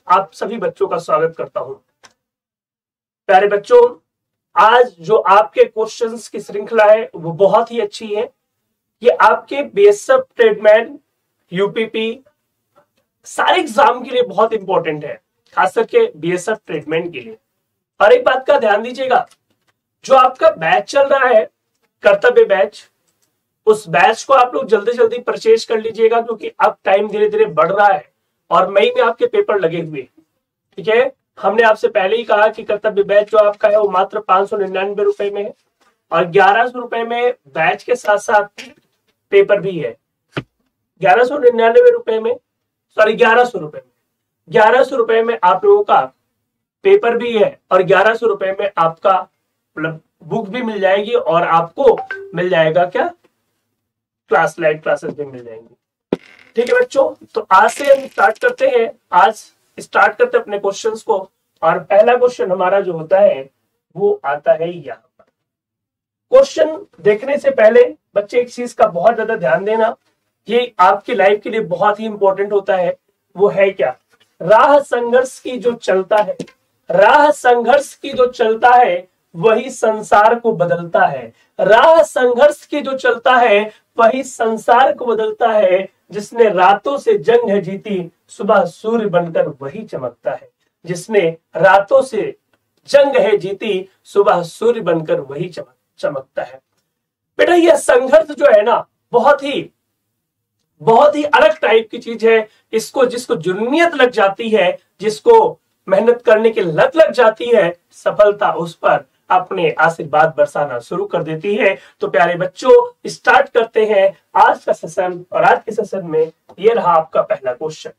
आप सभी बच्चों का स्वागत करता हूं। प्यारे बच्चों, आज जो आपके क्वेश्चंस की श्रृंखला है वो बहुत ही अच्छी है। ये आपके बीएसएफ ट्रेडमैन, यूपीपी सारे एग्जाम के लिए बहुत इंपॉर्टेंट है, खास करके बीएसएफ ट्रेडमैन के लिए। और एक बात का ध्यान दीजिएगा, जो आपका बैच चल रहा है कर्तव्य बैच, उस बैच को आप लोग जल्दी जल्दी परचेज कर लीजिएगा, क्योंकि अब टाइम धीरे धीरे बढ़ रहा है और मई में आपके पेपर लगे हुए। ठीक है, हमने आपसे पहले ही कहा कि कर्तव्य बैच जो आपका है वो मात्र 599 रुपए में है और 1100 रुपए में बैच के साथ साथ पेपर भी है। 1199 रुपए में, सॉरी 1100 रुपए में, 1100 रुपए में आप लोगों का पेपर भी है और 1100 रुपए में आपका मतलब बुक भी मिल जाएगी और आपको मिल जाएगा क्या, क्लास लाइव क्लासेस भी मिल जाएंगी। ठीक है बच्चों, तो आज से हम स्टार्ट करते हैं। आज स्टार्ट करते हैं अपने क्वेश्चंस को और पहला क्वेश्चन हमारा जो होता है वो आता है यहाँ पर। क्वेश्चन देखने से पहले बच्चे एक चीज का बहुत ज्यादा ध्यान देना, ये आपकी लाइफ के लिए बहुत ही इंपॉर्टेंट होता है। वो है क्या, राह संघर्ष की जो चलता है, राह संघर्ष की जो चलता है वही संसार को बदलता है। राह संघर्ष की जो चलता है वही संसार को बदलता है। जिसने रातों से जंग है जीती, सुबह सूर्य बनकर वही चमकता है। जिसने रातों से जंग है जीती, सुबह सूर्य बनकर वही चमकता है। बेटा यह संघर्ष जो है ना बहुत ही अलग टाइप की चीज है। इसको जिसको जुर्नियत लग जाती है, जिसको मेहनत करने की लत लग जाती है, सफलता उस पर अपने आशीर्वाद बरसाना शुरू कर देती है। तो प्यारे बच्चों, स्टार्ट करते हैं आज का सेशन। और आज के सेशन में ये रहा आपका पहला क्वेश्चन।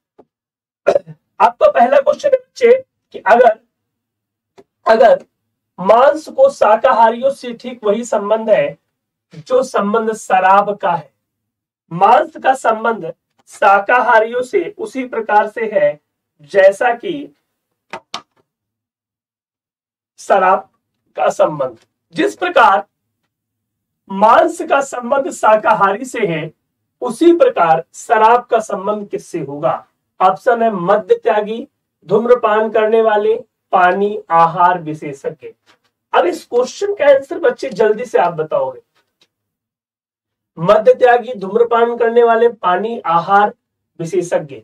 आपका पहला क्वेश्चन है बच्चे कि अगर मांस को शाकाहारियों से ठीक वही संबंध है जो संबंध शराब का है, मांस का संबंध शाकाहारियों से उसी प्रकार से है जैसा कि शराब का संबंध, जिस प्रकार मांस का संबंध शाकाहारी से है उसी प्रकार शराब का संबंध किससे होगा। ऑप्शन है मद्य त्यागी, धूम्रपान करने वाले, पानी आहार विशेषज्ञ। अब इस क्वेश्चन का आंसर बच्चे जल्दी से आप बताओगे। मद्य त्यागी, धूम्रपान करने वाले, पानी आहार विशेषज्ञ,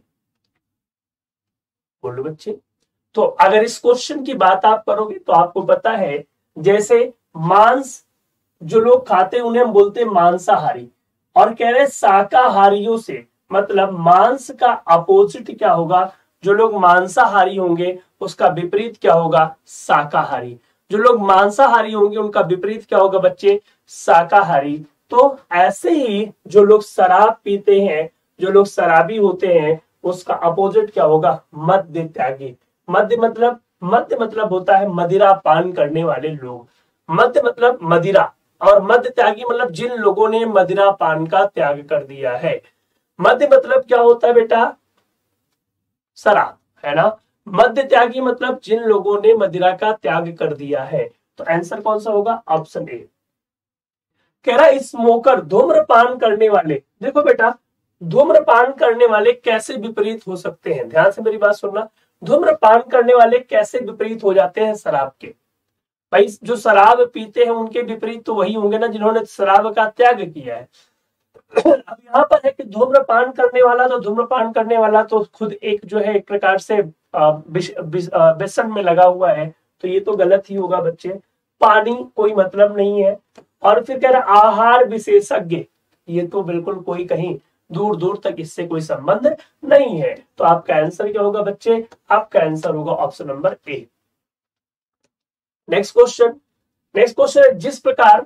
बोलो बच्चे। तो अगर इस क्वेश्चन की बात आप करोगे तो आपको पता है, जैसे मांस जो लोग खाते हैं उन्हें हम बोलते हैं मांसाहारी, और कह रहे शाकाहारियों से, मतलब मांस का अपोजिट क्या होगा, जो लोग मांसाहारी होंगे उसका विपरीत क्या होगा, शाकाहारी। जो लोग मांसाहारी होंगे उनका विपरीत क्या होगा बच्चे, शाकाहारी। तो ऐसे ही जो लोग शराब पीते हैं, जो लोग शराबी होते हैं, उसका अपोजिट क्या होगा, मद्य त्यागी। मद्य मतलब होता है मदिरा पान करने वाले लोग। मद्य मतलब मदिरा, और मद्य त्यागी मतलब जिन लोगों ने मदिरा पान का त्याग कर दिया है। मद्य मतलब क्या होता है बेटा, शराब, है ना। मद्य त्यागी मतलब जिन लोगों ने मदिरा का त्याग कर दिया है। तो आंसर कौन सा होगा, ऑप्शन ए। कह रहा स्मोकर, धूम्रपान करने वाले। देखो बेटा, धूम्रपान करने वाले कैसे विपरीत हो सकते हैं, ध्यान से मेरी बात सुनना। धूम्रपान करने वाले कैसे विपरीत हो जाते हैं शराब के। भाई जो शराब पीते हैं उनके विपरीत तो वही होंगे ना जिन्होंने शराब का त्याग किया है। अब यहाँ पर है कि धूम्रपान करने वाला, तो धूम्रपान करने वाला तो खुद एक जो है एक प्रकार से व्यसन में लगा हुआ है, तो ये तो गलत ही होगा बच्चे। पानी कोई मतलब नहीं है। और फिर कह रहा आहार विशेषज्ञ, ये तो बिल्कुल कोई कहीं दूर दूर तक इससे कोई संबंध नहीं है। तो आपका आंसर क्या होगा बच्चे, आपका आंसर होगा option number A. Next question है, जिस प्रकार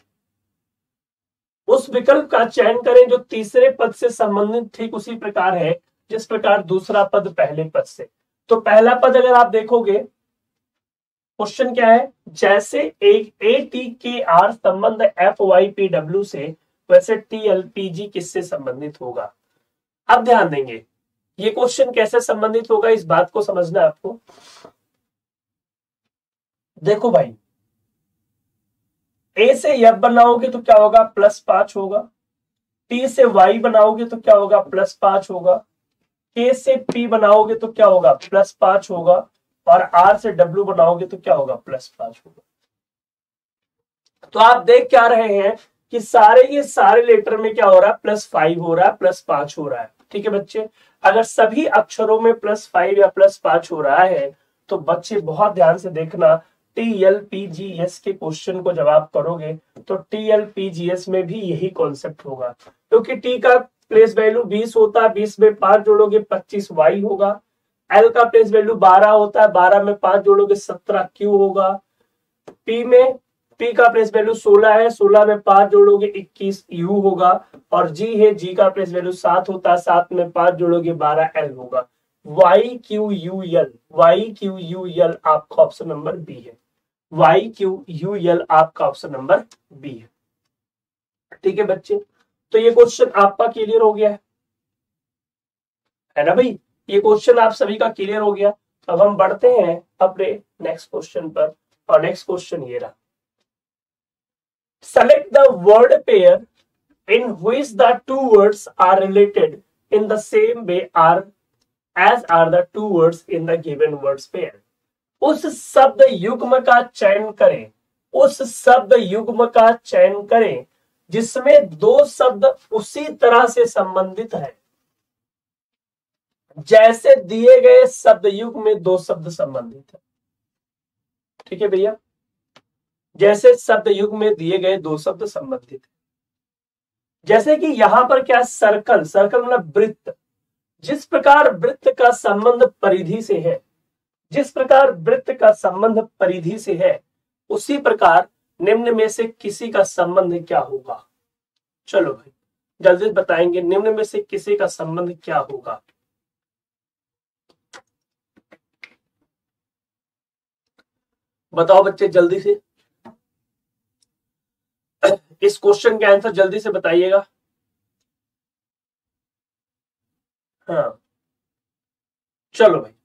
उस विकल्प का चयन करें जो तीसरे पद से संबंधित ठीक उसी प्रकार है जिस प्रकार दूसरा पद पहले पद से। तो पहला पद अगर आप देखोगे, क्वेश्चन क्या है, जैसे एक ATKR संबंध FYPW से, वैसे TLPG किससे संबंधित होगा। अब ध्यान देंगे ये क्वेश्चन कैसे संबंधित होगा, इस बात को समझना है आपको। देखो भाई, A से F बनाओगे तो क्या होगा, +5 होगा। T से Y बनाओगे तो क्या होगा, +5 होगा। K से P बनाओगे तो क्या होगा, +5 होगा, और R से W बनाओगे तो क्या होगा, +5 होगा। तो आप देख क्या रहे हैं कि सारे के सारे लेटर में क्या हो रहा है, +5 हो रहा है, +5 हो रहा है। ठीक है बच्चे, अगर सभी अक्षरों में +5 या +5 हो रहा है तो बच्चे बहुत ध्यान से देखना, TLPGS के क्वेश्चन को जब आप करोगे तो TLPGS में भी यही कॉन्सेप्ट होगा, क्योंकि T का प्लेस वैल्यू 20 होता है, 20 में 5 जोड़ोगे 25Y होगा। L का प्लेस वैल्यू 12 होता है, 12 में 5 जोड़ोगे 17Q होगा। P का प्लेस वैल्यू 16 है, 16 में 5 जोड़ोगे 21U होगा। और G है, G का प्लेस वैल्यू 7 होता है, 7 में 5 जोड़ोगे 12L होगा। YQUL आपका ऑप्शन नंबर बी है। YQUL आपका ऑप्शन नंबर बी है। ठीक है बच्चे, तो ये क्वेश्चन आपका क्लियर हो गया है ना भाई, ये क्वेश्चन आप सभी का क्लियर हो गया। अब हम बढ़ते हैं अपने नेक्स्ट क्वेश्चन पर, और नेक्स्ट क्वेश्चन ये रहा, select the word pair in which the two words are related in the same way as are the two words in the given words pair। उस शब्द युग्म का चयन करें, उस शब्द युग्म का चयन करें जिसमें दो शब्द उसी तरह से संबंधित है जैसे दिए गए शब्द युग्म में दो शब्द संबंधित है। ठीक है भैया, जैसे शब्द युग्म में दिए गए दो शब्द संबंधित है, जैसे कि यहां पर क्या, सर्कल, सर्कल मतलब वृत्त। जिस प्रकार वृत्त का संबंध परिधि से है, जिस प्रकार वृत्त का संबंध परिधि से है, उसी प्रकार निम्न में से किसी का संबंध क्या होगा। चलो भाई जल्दी बताएंगे, निम्न में से किसी का संबंध क्या होगा। बताओ बच्चे जल्दी से, इस क्वेश्चन के आंसर जल्दी से बताइएगा। हाँ चलो भाई,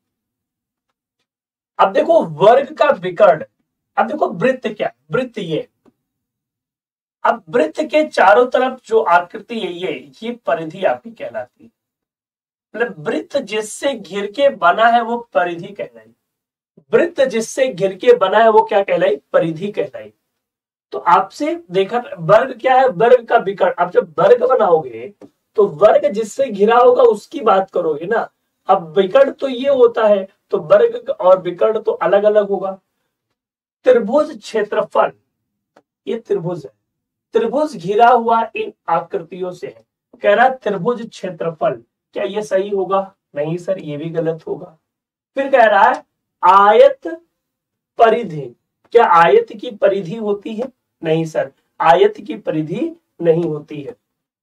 अब देखो वर्ग का विकर्ण, अब देखो वृत्त क्या, वृत्त ये, अब वृत्त के चारों तरफ जो आकृति है ये परिधि आपकी कहलाती है। मतलब वृत्त जिससे घिर के बना है वो परिधि कहलाई, वृत्त जिससे घिर के बना है वो क्या कहलाई, परिधि कहलाई। तो आपसे देखा वर्ग क्या है, वर्ग का विकर्ण। अब जब वर्ग बनाओगे तो वर्ग जिससे घिरा होगा उसकी बात करोगे ना। अब विकर्ण तो ये होता है, तो वर्ग और विकर्ण तो अलग अलग होगा। त्रिभुज क्षेत्रफल, ये त्रिभुज है, त्रिभुज घिरा हुआ इन आकृतियों से है। कह रहा त्रिभुज क्षेत्रफल, क्या ये सही होगा, नहीं सर ये भी गलत होगा। फिर कह रहा है आयत परिधि, क्या आयत की परिधि होती है, नहीं सर आयत की परिधि नहीं होती है।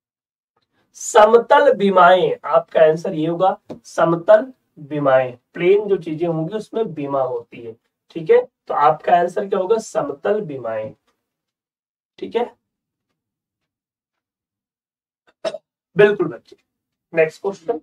समतल विमाएं, आपका आंसर ये होगा समतल विमाएं, प्लेन जो चीजें होंगी उसमें विमा होती है। ठीक है, तो आपका आंसर क्या होगा, समतल विमाएं। ठीक है बिल्कुल बच्चे। नेक्स्ट क्वेश्चन,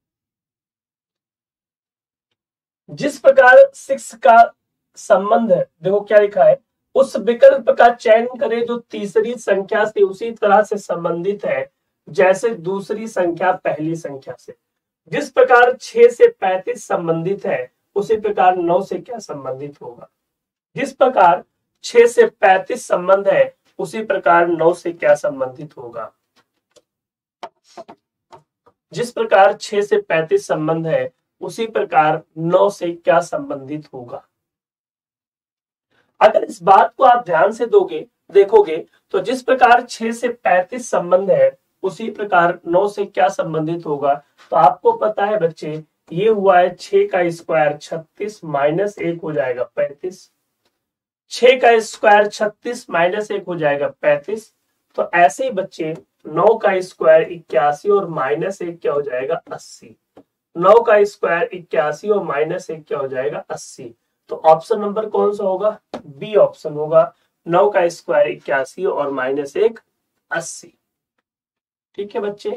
जिस प्रकार 6 का संबंध है, देखो क्या लिखा है, उस विकल्प का चयन करें जो तीसरी संख्या से उसी तरह से संबंधित है जैसे दूसरी संख्या पहली संख्या से। जिस प्रकार 6 से 35 संबंधित है उसी प्रकार 9 से क्या संबंधित होगा। जिस प्रकार 6 से 35 संबंध है उसी प्रकार 9 से क्या संबंधित होगा। जिस प्रकार 6 से 35 संबंध है उसी प्रकार 9 से क्या संबंधित होगा। अगर इस बात को आप ध्यान से देखोगे तो जिस प्रकार 6 से 35 संबंध है उसी प्रकार 9 से क्या संबंधित होगा। तो आपको पता है बच्चे, ये हुआ है 6 का स्क्वायर 36 माइनस 1 हो जाएगा 35, 6 का स्क्वायर 36 माइनस 1 हो जाएगा 35। तो ऐसे ही बच्चे 9 का स्क्वायर 81 और माइनस 1 क्या हो जाएगा 80, 9 का स्क्वायर 81 और माइनस 1 क्या हो जाएगा 80। तो ऑप्शन नंबर कौन सा होगा, बी ऑप्शन होगा, 9 का स्क्वायर 81 और माइनस 1 80। ठीक है बच्चे,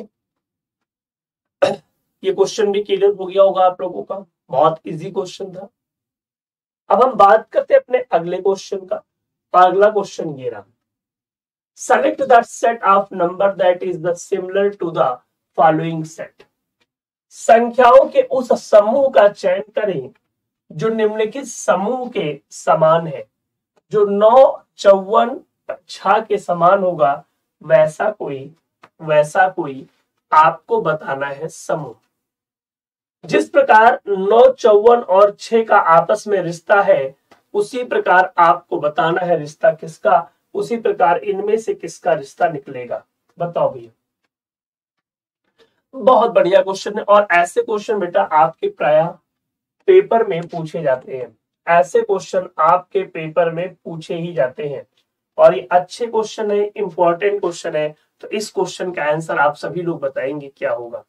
ये क्वेश्चन भी क्लियर हो गया होगा आप लोगों का, बहुत इजी क्वेश्चन था। अब हम बात करते हैं अपने अगले क्वेश्चन का। अगला क्वेश्चन ये रहा, select the set of number that is the similar to the following set. संख्याओं के उस समूह का चयन करें जो निम्नलिखित समूह के समान है। जो 9 54 6 के समान होगा वैसा कोई आपको बताना है समूह। जिस प्रकार 9 54 और 6 का आपस में रिश्ता है, उसी प्रकार आपको बताना है रिश्ता किसका, उसी प्रकार इनमें से किसका रिश्ता निकलेगा। बताओ भैया। बहुत बढ़िया क्वेश्चन है, और ऐसे क्वेश्चन बेटा आपके प्राय पेपर में पूछे जाते हैं। ऐसे क्वेश्चन आपके पेपर में पूछे ही जाते हैं, और ये अच्छे क्वेश्चन है, इंपॉर्टेंट क्वेश्चन है। तो इस क्वेश्चन का आंसर आप सभी लोग बताएंगे क्या होगा।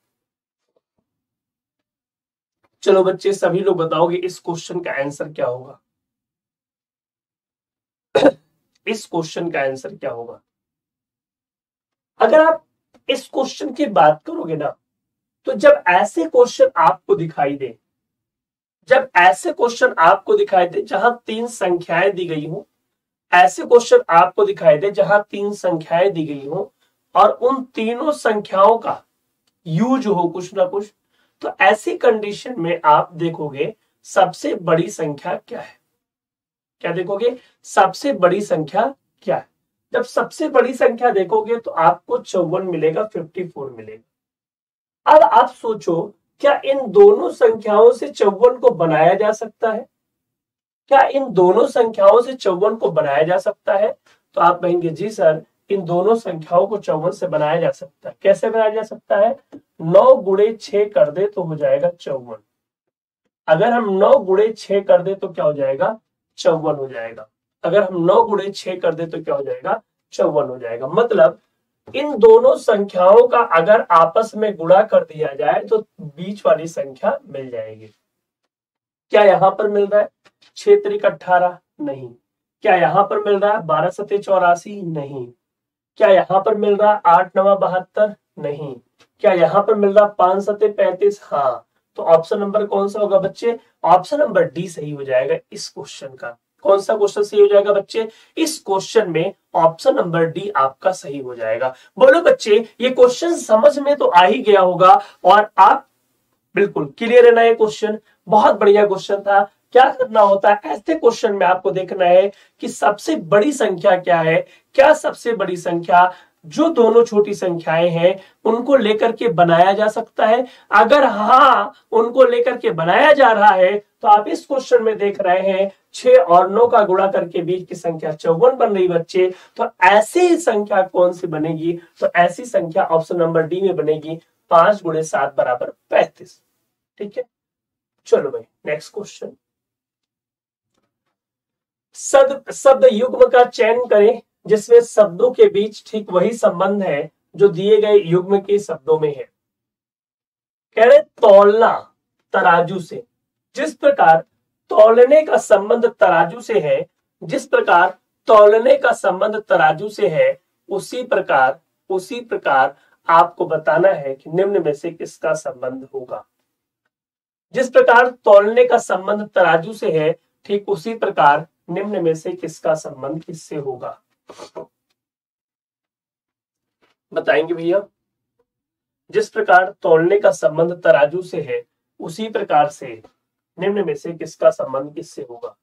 चलो बच्चे, सभी लोग बताओगे इस क्वेश्चन का आंसर क्या होगा। इस क्वेश्चन का आंसर क्या होगा। अगर आप इस क्वेश्चन की बात करोगे ना, तो जब ऐसे क्वेश्चन आपको दिखाई दे, जहां 3 संख्याएं दी गई हो, ऐसे क्वेश्चन आपको दिखाई दे जहां 3 संख्याएं दी गई हो और उन तीनों संख्याओं का यूज हो कुछ ना कुछ, तो ऐसी कंडीशन में आप देखोगे सबसे बड़ी संख्या क्या है। क्या देखोगे? सबसे बड़ी संख्या क्या है। जब सबसे बड़ी संख्या देखोगे तो आपको 54 मिलेगा, 54 मिलेगा। अब आप सोचो, क्या इन दोनों संख्याओं से 54 को बनाया जा सकता है? क्या इन दोनों संख्याओं से 54 को बनाया जा सकता है? तो आप कहेंगे जी सर, इन दोनों संख्याओं को 54 से बनाया जा सकता है। कैसे बनाया जा सकता है? 9 गुणे 6 कर दे तो हो जाएगा 54। अगर हम 9 गुणे 6 कर दे तो क्या हो जाएगा? 54 हो जाएगा। अगर हम 9 गुणे 6 कर दे तो क्या हो जाएगा? 54 हो जाएगा। मतलब इन दोनों संख्याओं का अगर आपस में गुणा कर दिया जाए तो बीच वाली संख्या मिल जाएगी। क्या यहां पर मिल रहा है 6 त्रिक 18? नहीं। क्या यहां पर मिल रहा है 12 सते 84? नहीं। क्या यहां पर मिल रहा है 8 9 72? नहीं। क्या यहां पर मिल रहा 5 सते 35? हाँ। तो ऑप्शन नंबर कौन सा होगा बच्चे? ऑप्शन नंबर डी सही हो जाएगा इस क्वेश्चन का। कौन सा क्वेश्चन सही हो जाएगा बच्चे? इस क्वेश्चन में ऑप्शन नंबर डी आपका सही हो जाएगा। बोलो बच्चे, ये क्वेश्चन समझ में तो आ ही गया होगा, और आप बिल्कुल क्लियर है ना। ये क्वेश्चन बहुत बढ़िया क्वेश्चन था। क्या करना होता है ऐसे क्वेश्चन में? आपको देखना है कि सबसे बड़ी संख्या क्या है। क्या सबसे बड़ी संख्या जो दोनों छोटी संख्याएं हैं उनको लेकर के बनाया जा सकता है? अगर हाँ, उनको लेकर के बनाया जा रहा है, तो आप इस क्वेश्चन में देख रहे हैं 6 और 9 का गुणा करके बीच की संख्या 54 बन रही बच्चे। तो ऐसी संख्या कौन सी बनेगी? तो ऐसी संख्या ऑप्शन नंबर डी में बनेगी 5 गुणे 7 बराबर 35। ठीक है, चलो भाई नेक्स्ट क्वेश्चन। शब्द युग्म का चयन करें जिसमें शब्दों के बीच ठीक वही संबंध है जो दिए गए युग्म के शब्दों में है। कह रहे तौलना तराजू से। जिस प्रकार तौलने का संबंध तराजू से है, जिस प्रकार तौलने का संबंध तराजू से है, उसी प्रकार आपको बताना है कि निम्न में से किसका संबंध होगा। जिस प्रकार तौलने का संबंध तराजू से है, ठीक उसी प्रकार निम्न में से किसका संबंध किससे होगा। बताएंगे भैया। जिस प्रकार तौलने का संबंध तराजू से है, उसी प्रकार से निम्न में से किसका संबंध किससे होगा।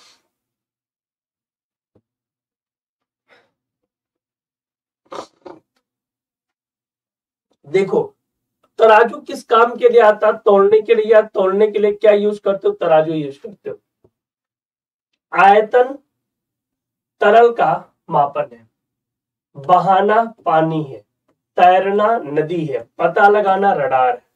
देखो, तराजू किस काम के लिए आता है? तौलने के लिए। या तौलने के लिए क्या यूज करते हो? तराजू यूज करते हो। आयतन तरल का मापन है, बहाना पानी है, तैरना नदी है, पता लगाना रडार है।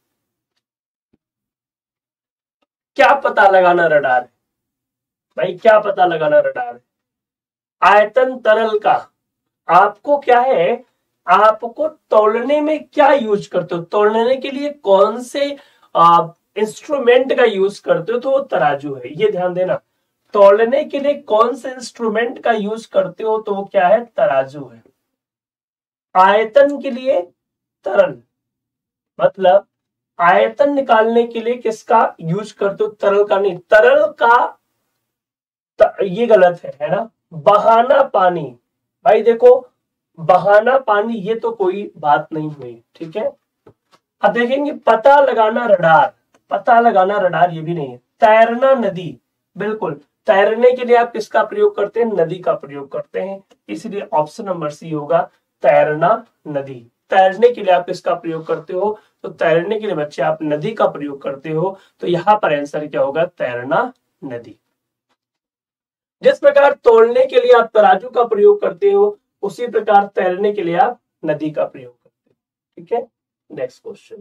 क्या पता लगाना रडार है भाई? क्या पता लगाना रडार है? आयतन तरल का आपको क्या है, आपको तौलने में क्या यूज करते हो? तौलने के लिए कौन से इंस्ट्रूमेंट का यूज करते हो? तो वो तराजू है। ये ध्यान देना, तौलने के लिए कौन से इंस्ट्रूमेंट का यूज करते हो? तो वो क्या है? तराजू है। आयतन के लिए तरल, मतलब आयतन निकालने के लिए किसका यूज करते हो? तरल का नहीं, तरल का ये गलत है ना। बहाना पानी, भाई देखो बहाना पानी ये तो कोई बात नहीं हुई। ठीक है, अब देखेंगे पता लगाना रडार, पता लगाना रडार ये भी नहीं है। तैरना नदी, बिल्कुल तैरने के लिए आप किसका प्रयोग करते हैं, नदी का प्रयोग करते हैं, इसलिए ऑप्शन नंबर सी होगा तैरना नदी। तैरने के लिए आप किसका प्रयोग करते हो, तो तैरने के लिए बच्चे आप नदी का प्रयोग करते हो, तो यहां पर आंसर क्या होगा, तैरना नदी। जिस प्रकार तोलने के लिए आप तराजू का प्रयोग करते हो, उसी प्रकार तैरने के लिए आप नदी का प्रयोग करते हो। ठीक है, नेक्स्ट क्वेश्चन।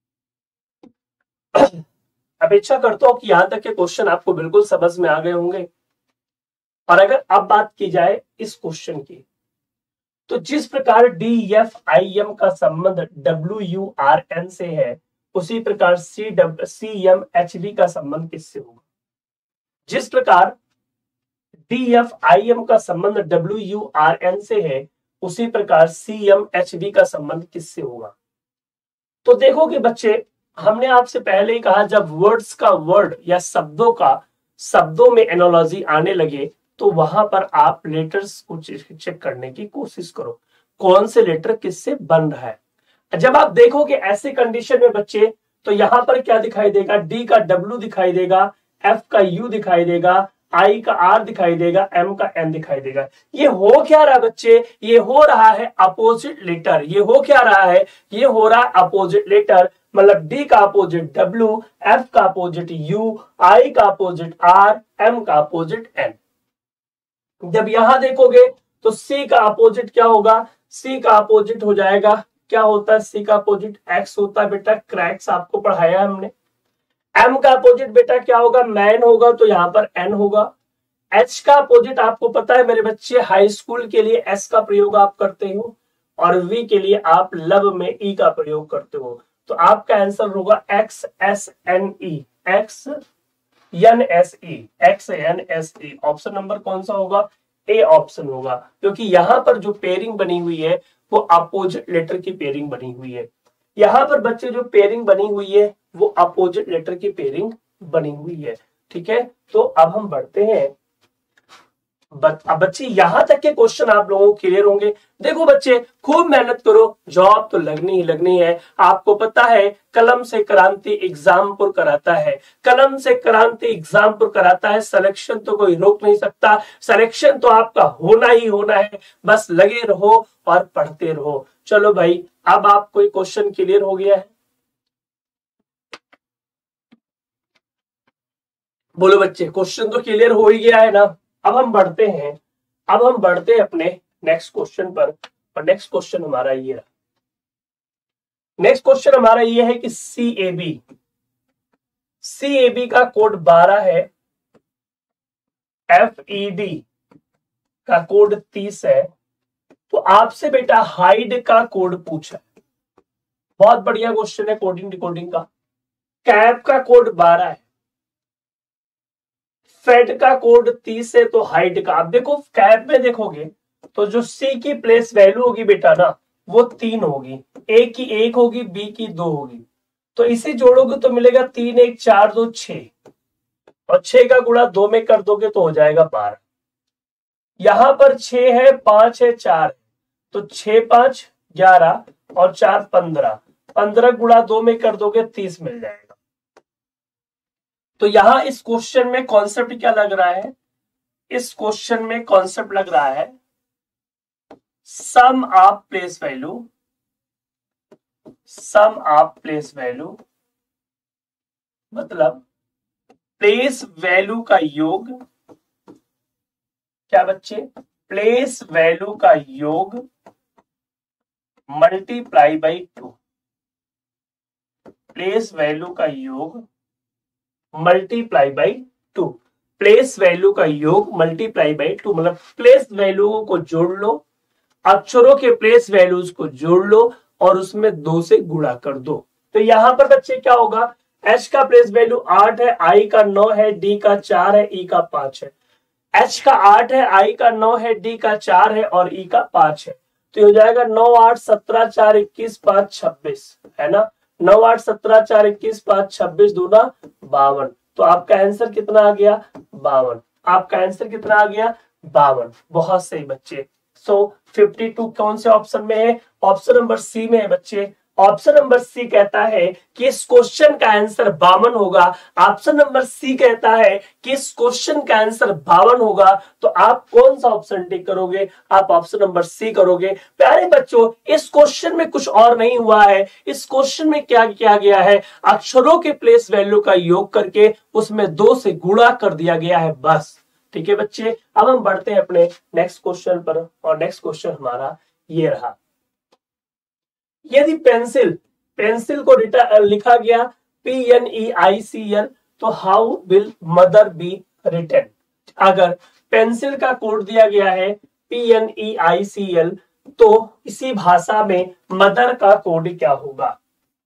अपेक्षा करता हूं कि यहां तक के क्वेश्चन आपको बिल्कुल समझ में आ गए होंगे। और अगर अब बात की जाए इस क्वेश्चन की, तो जिस प्रकार DFIM का संबंध WURN से है, उसी प्रकार CMHV का संबंध किससे होगा। जिस प्रकार DFIM का संबंध WURN से है, उसी प्रकार CMHV का संबंध किससे होगा। तो देखो कि बच्चे, हमने आपसे पहले ही कहा, जब वर्ड्स का वर्ड या शब्दों का शब्दों में एनालॉजी आने लगे, तो वहां पर आप लेटर्स को चेक करने की कोशिश करो, कौन से लेटर किससे बन रहा है। जब आप देखोगे ऐसे कंडीशन में बच्चे, तो यहां पर क्या दिखाई देगा, डी का W दिखाई देगा, F का U दिखाई देगा, I का R दिखाई देगा, M का N दिखाई देगा। ये हो क्या रहा है बच्चे, ये हो रहा है अपोजिट लेटर। ये हो क्या रहा है, ये हो रहा है अपोजिट लेटर। मतलब D का अपोजिट W, F का अपोजिट U, I का अपोजिट R, M का अपोजिट N। जब यहां देखोगे तो C का अपोजिट क्या होगा, C का अपोजिट हो जाएगा, क्या होता है C का अपोजिट X होता है बेटा, क्रैक्स आपको पढ़ाया है हमने। M का अपोजिट बेटा क्या होगा, मैन होगा, तो यहां पर N होगा। H का अपोजिट आपको पता है मेरे बच्चे, हाई स्कूल के लिए S का प्रयोग आप करते हो, और V के लिए आप लव में E का प्रयोग करते हो। तो आपका आंसर होगा XSNE, XNSE। ऑप्शन नंबर कौन सा होगा, ए ऑप्शन होगा, क्योंकि यहां पर जो पेयरिंग बनी हुई है वो अपोजिट लेटर की पेयरिंग बनी हुई है। यहां पर बच्चे जो पेयरिंग बनी हुई है वो अपोजिट लेटर की पेयरिंग बनी हुई है। ठीक है, तो अब हम बढ़ते हैं। अब बच्चे यहां तक के क्वेश्चन आप लोगों को क्लियर होंगे। देखो बच्चे, खूब मेहनत करो, जॉब तो लगनी ही लगनी है। आपको पता है कलम से क्रांति एग्जामपुर कराता है, कलम से क्रांति एग्जामपुर कराता है। सिलेक्शन तो कोई रोक नहीं सकता, सिलेक्शन तो आपका होना ही होना है। बस लगे रहो और पढ़ते रहो। चलो भाई, अब आपको ये क्वेश्चन क्लियर हो गया है, बोलो बच्चे, क्वेश्चन तो क्लियर हो ही गया है ना। अब हम बढ़ते हैं, अपने नेक्स्ट क्वेश्चन पर। और नेक्स्ट क्वेश्चन हमारा ये रहा, नेक्स्ट क्वेश्चन हमारा ये है कि CAB का कोड 12 है, FED का कोड 30 है। तो आपसे बेटा हाइड का कोड पूछा है। बहुत बढ़िया क्वेश्चन है कोडिंग डिकोडिंग का। कैप का कोड 12 है, फेड का कोड 30 है, तो हाइड का, आप देखो कैप में देखोगे तो जो सी की प्लेस वैल्यू होगी बेटा ना, वो 3 होगी, ए की 1 होगी, बी की 2 होगी। तो इसे जोड़ोगे तो मिलेगा 3 1 4 2 6, और 6 का गुणा 2 में कर दोगे तो हो जाएगा 12। यहां पर 6 है, 5 है, 4 है, तो 6 5 11 और 4 15, 15 गुणा 2 में कर दोगे 30 मिल जाएगा। तो यहां इस क्वेश्चन में कॉन्सेप्ट क्या लग रहा है, इस क्वेश्चन में कॉन्सेप्ट लग रहा है sum of place value, sum of place value मतलब प्लेस वैल्यू का योग। क्या बच्चे, प्लेस वैल्यू का योग मल्टीप्लाई बाई 2, प्लेस वैल्यू का योग मल्टीप्लाई बाई 2, प्लेस वैल्यू का योग मल्टीप्लाई बाई 2, मतलब प्लेस वैल्यू को जोड़ लो, अक्षरों के प्लेस वैल्यूज को जोड़ लो और उसमें 2 से गुणा कर दो। तो यहां पर बच्चे क्या होगा, H का प्लेस वैल्यू 8 है, I का 9 है, D का 4 है, E का 5 है। H का 8 है, I का 9 है, D का 4 है और E का 5 है। तो हो जाएगा 9 8 17 4 21 5 26, है ना। 9 8 17 4 21 5 26 दूना 52। तो आपका आंसर कितना आ गया, 52। आपका आंसर कितना आ गया, 52। बहुत सही बच्चे। सो 52 कौन से ऑप्शन में है, ऑप्शन नंबर सी में है बच्चे। ऑप्शन नंबर सी कहता है कि इस क्वेश्चन का आंसर 52 होगा। ऑप्शन नंबर सी कहता है कि इस क्वेश्चन का आंसर 52 होगा। तो आप कौन सा ऑप्शन टिक करोगे? आप ऑप्शन नंबर सी करोगे। प्यारे बच्चों, इस क्वेश्चन में कुछ और नहीं हुआ है। इस क्वेश्चन में क्या किया गया है, अक्षरों के प्लेस वैल्यू का योग करके उसमें 2 से गुणा कर दिया गया है, बस। ठीक है बच्चे, अब हम बढ़ते हैं अपने नेक्स्ट क्वेश्चन पर, और नेक्स्ट क्वेश्चन हमारा ये रहा। यदि पेंसिल को लिखा गया PNEICL, तो how will mother be written? अगर पेंसिल का कोड दिया गया है PNEICL, तो इसी भाषा में मदर का कोड क्या होगा?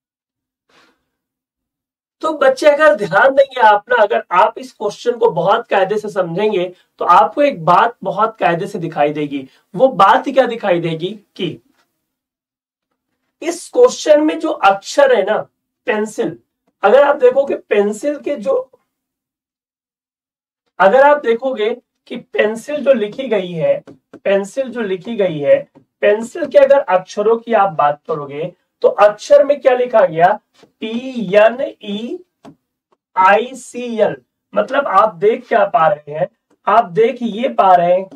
तो बच्चे अगर ध्यान देंगे आप ना, अगर आप इस क्वेश्चन को बहुत कायदे से समझेंगे तो आपको एक बात बहुत कायदे से दिखाई देगी। वो बात क्या दिखाई देगी कि इस क्वेश्चन में जो अक्षर है ना, पेंसिल, अगर आप देखोगे पेंसिल के जो, अगर आप देखोगे कि पेंसिल जो लिखी गई है, पेंसिल के अगर अक्षरों की आप बात करोगे तो अक्षर में क्या लिखा गया? PNEICL। मतलब आप देख क्या पा रहे हैं? आप देख ये पा रहे हैं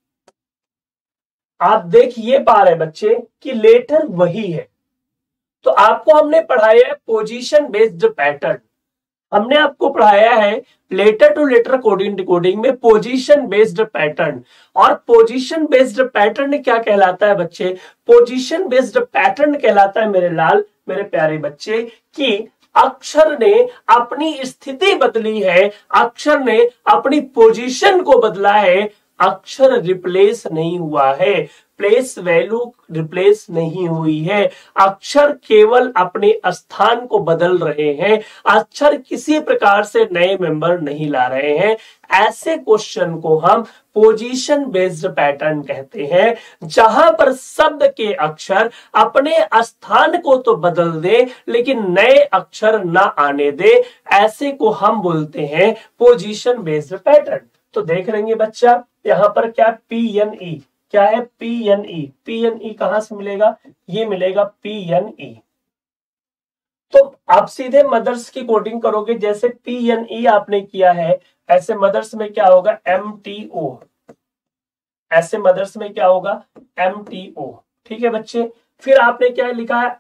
बच्चे कि लेटर वही है। तो आपको हमने पढ़ाया है पोजीशन बेस्ड पैटर्न, हमने आपको पढ़ाया है letter to letter coding decoding में पोजीशन बेस्ड पैटर्न। और पोजीशन बेस्ड पैटर्न क्या कहलाता है बच्चे? पोजीशन बेस्ड पैटर्न कहलाता है मेरे प्यारे बच्चे कि अक्षर ने अपनी स्थिति बदली है, अक्षर ने अपनी पोजीशन को बदला है, अक्षर रिप्लेस नहीं हुआ है, प्लेस वैल्यू रिप्लेस नहीं हुई है, अक्षर केवल अपने स्थान को बदल रहे हैं, अक्षर किसी प्रकार से नए मेंबर नहीं ला रहे हैं। ऐसे क्वेश्चन को हम पोजीशन बेस्ड पैटर्न कहते हैं, जहां पर शब्द के अक्षर अपने स्थान को तो बदल दे लेकिन नए अक्षर ना आने दे, ऐसे को हम बोलते हैं पोजीशन बेस्ड पैटर्न। तो देख लेंगे बच्चा, यहां पर क्या PNE, क्या है PNE कहां से मिलेगा? ये मिलेगा PNE। तो आप सीधे मदर्स की कोडिंग करोगे, जैसे PNE आपने किया है, ऐसे मदर्स में क्या होगा? MTO। ऐसे मदर्स में क्या होगा? MTO। ठीक है बच्चे, फिर आपने क्या लिखा है?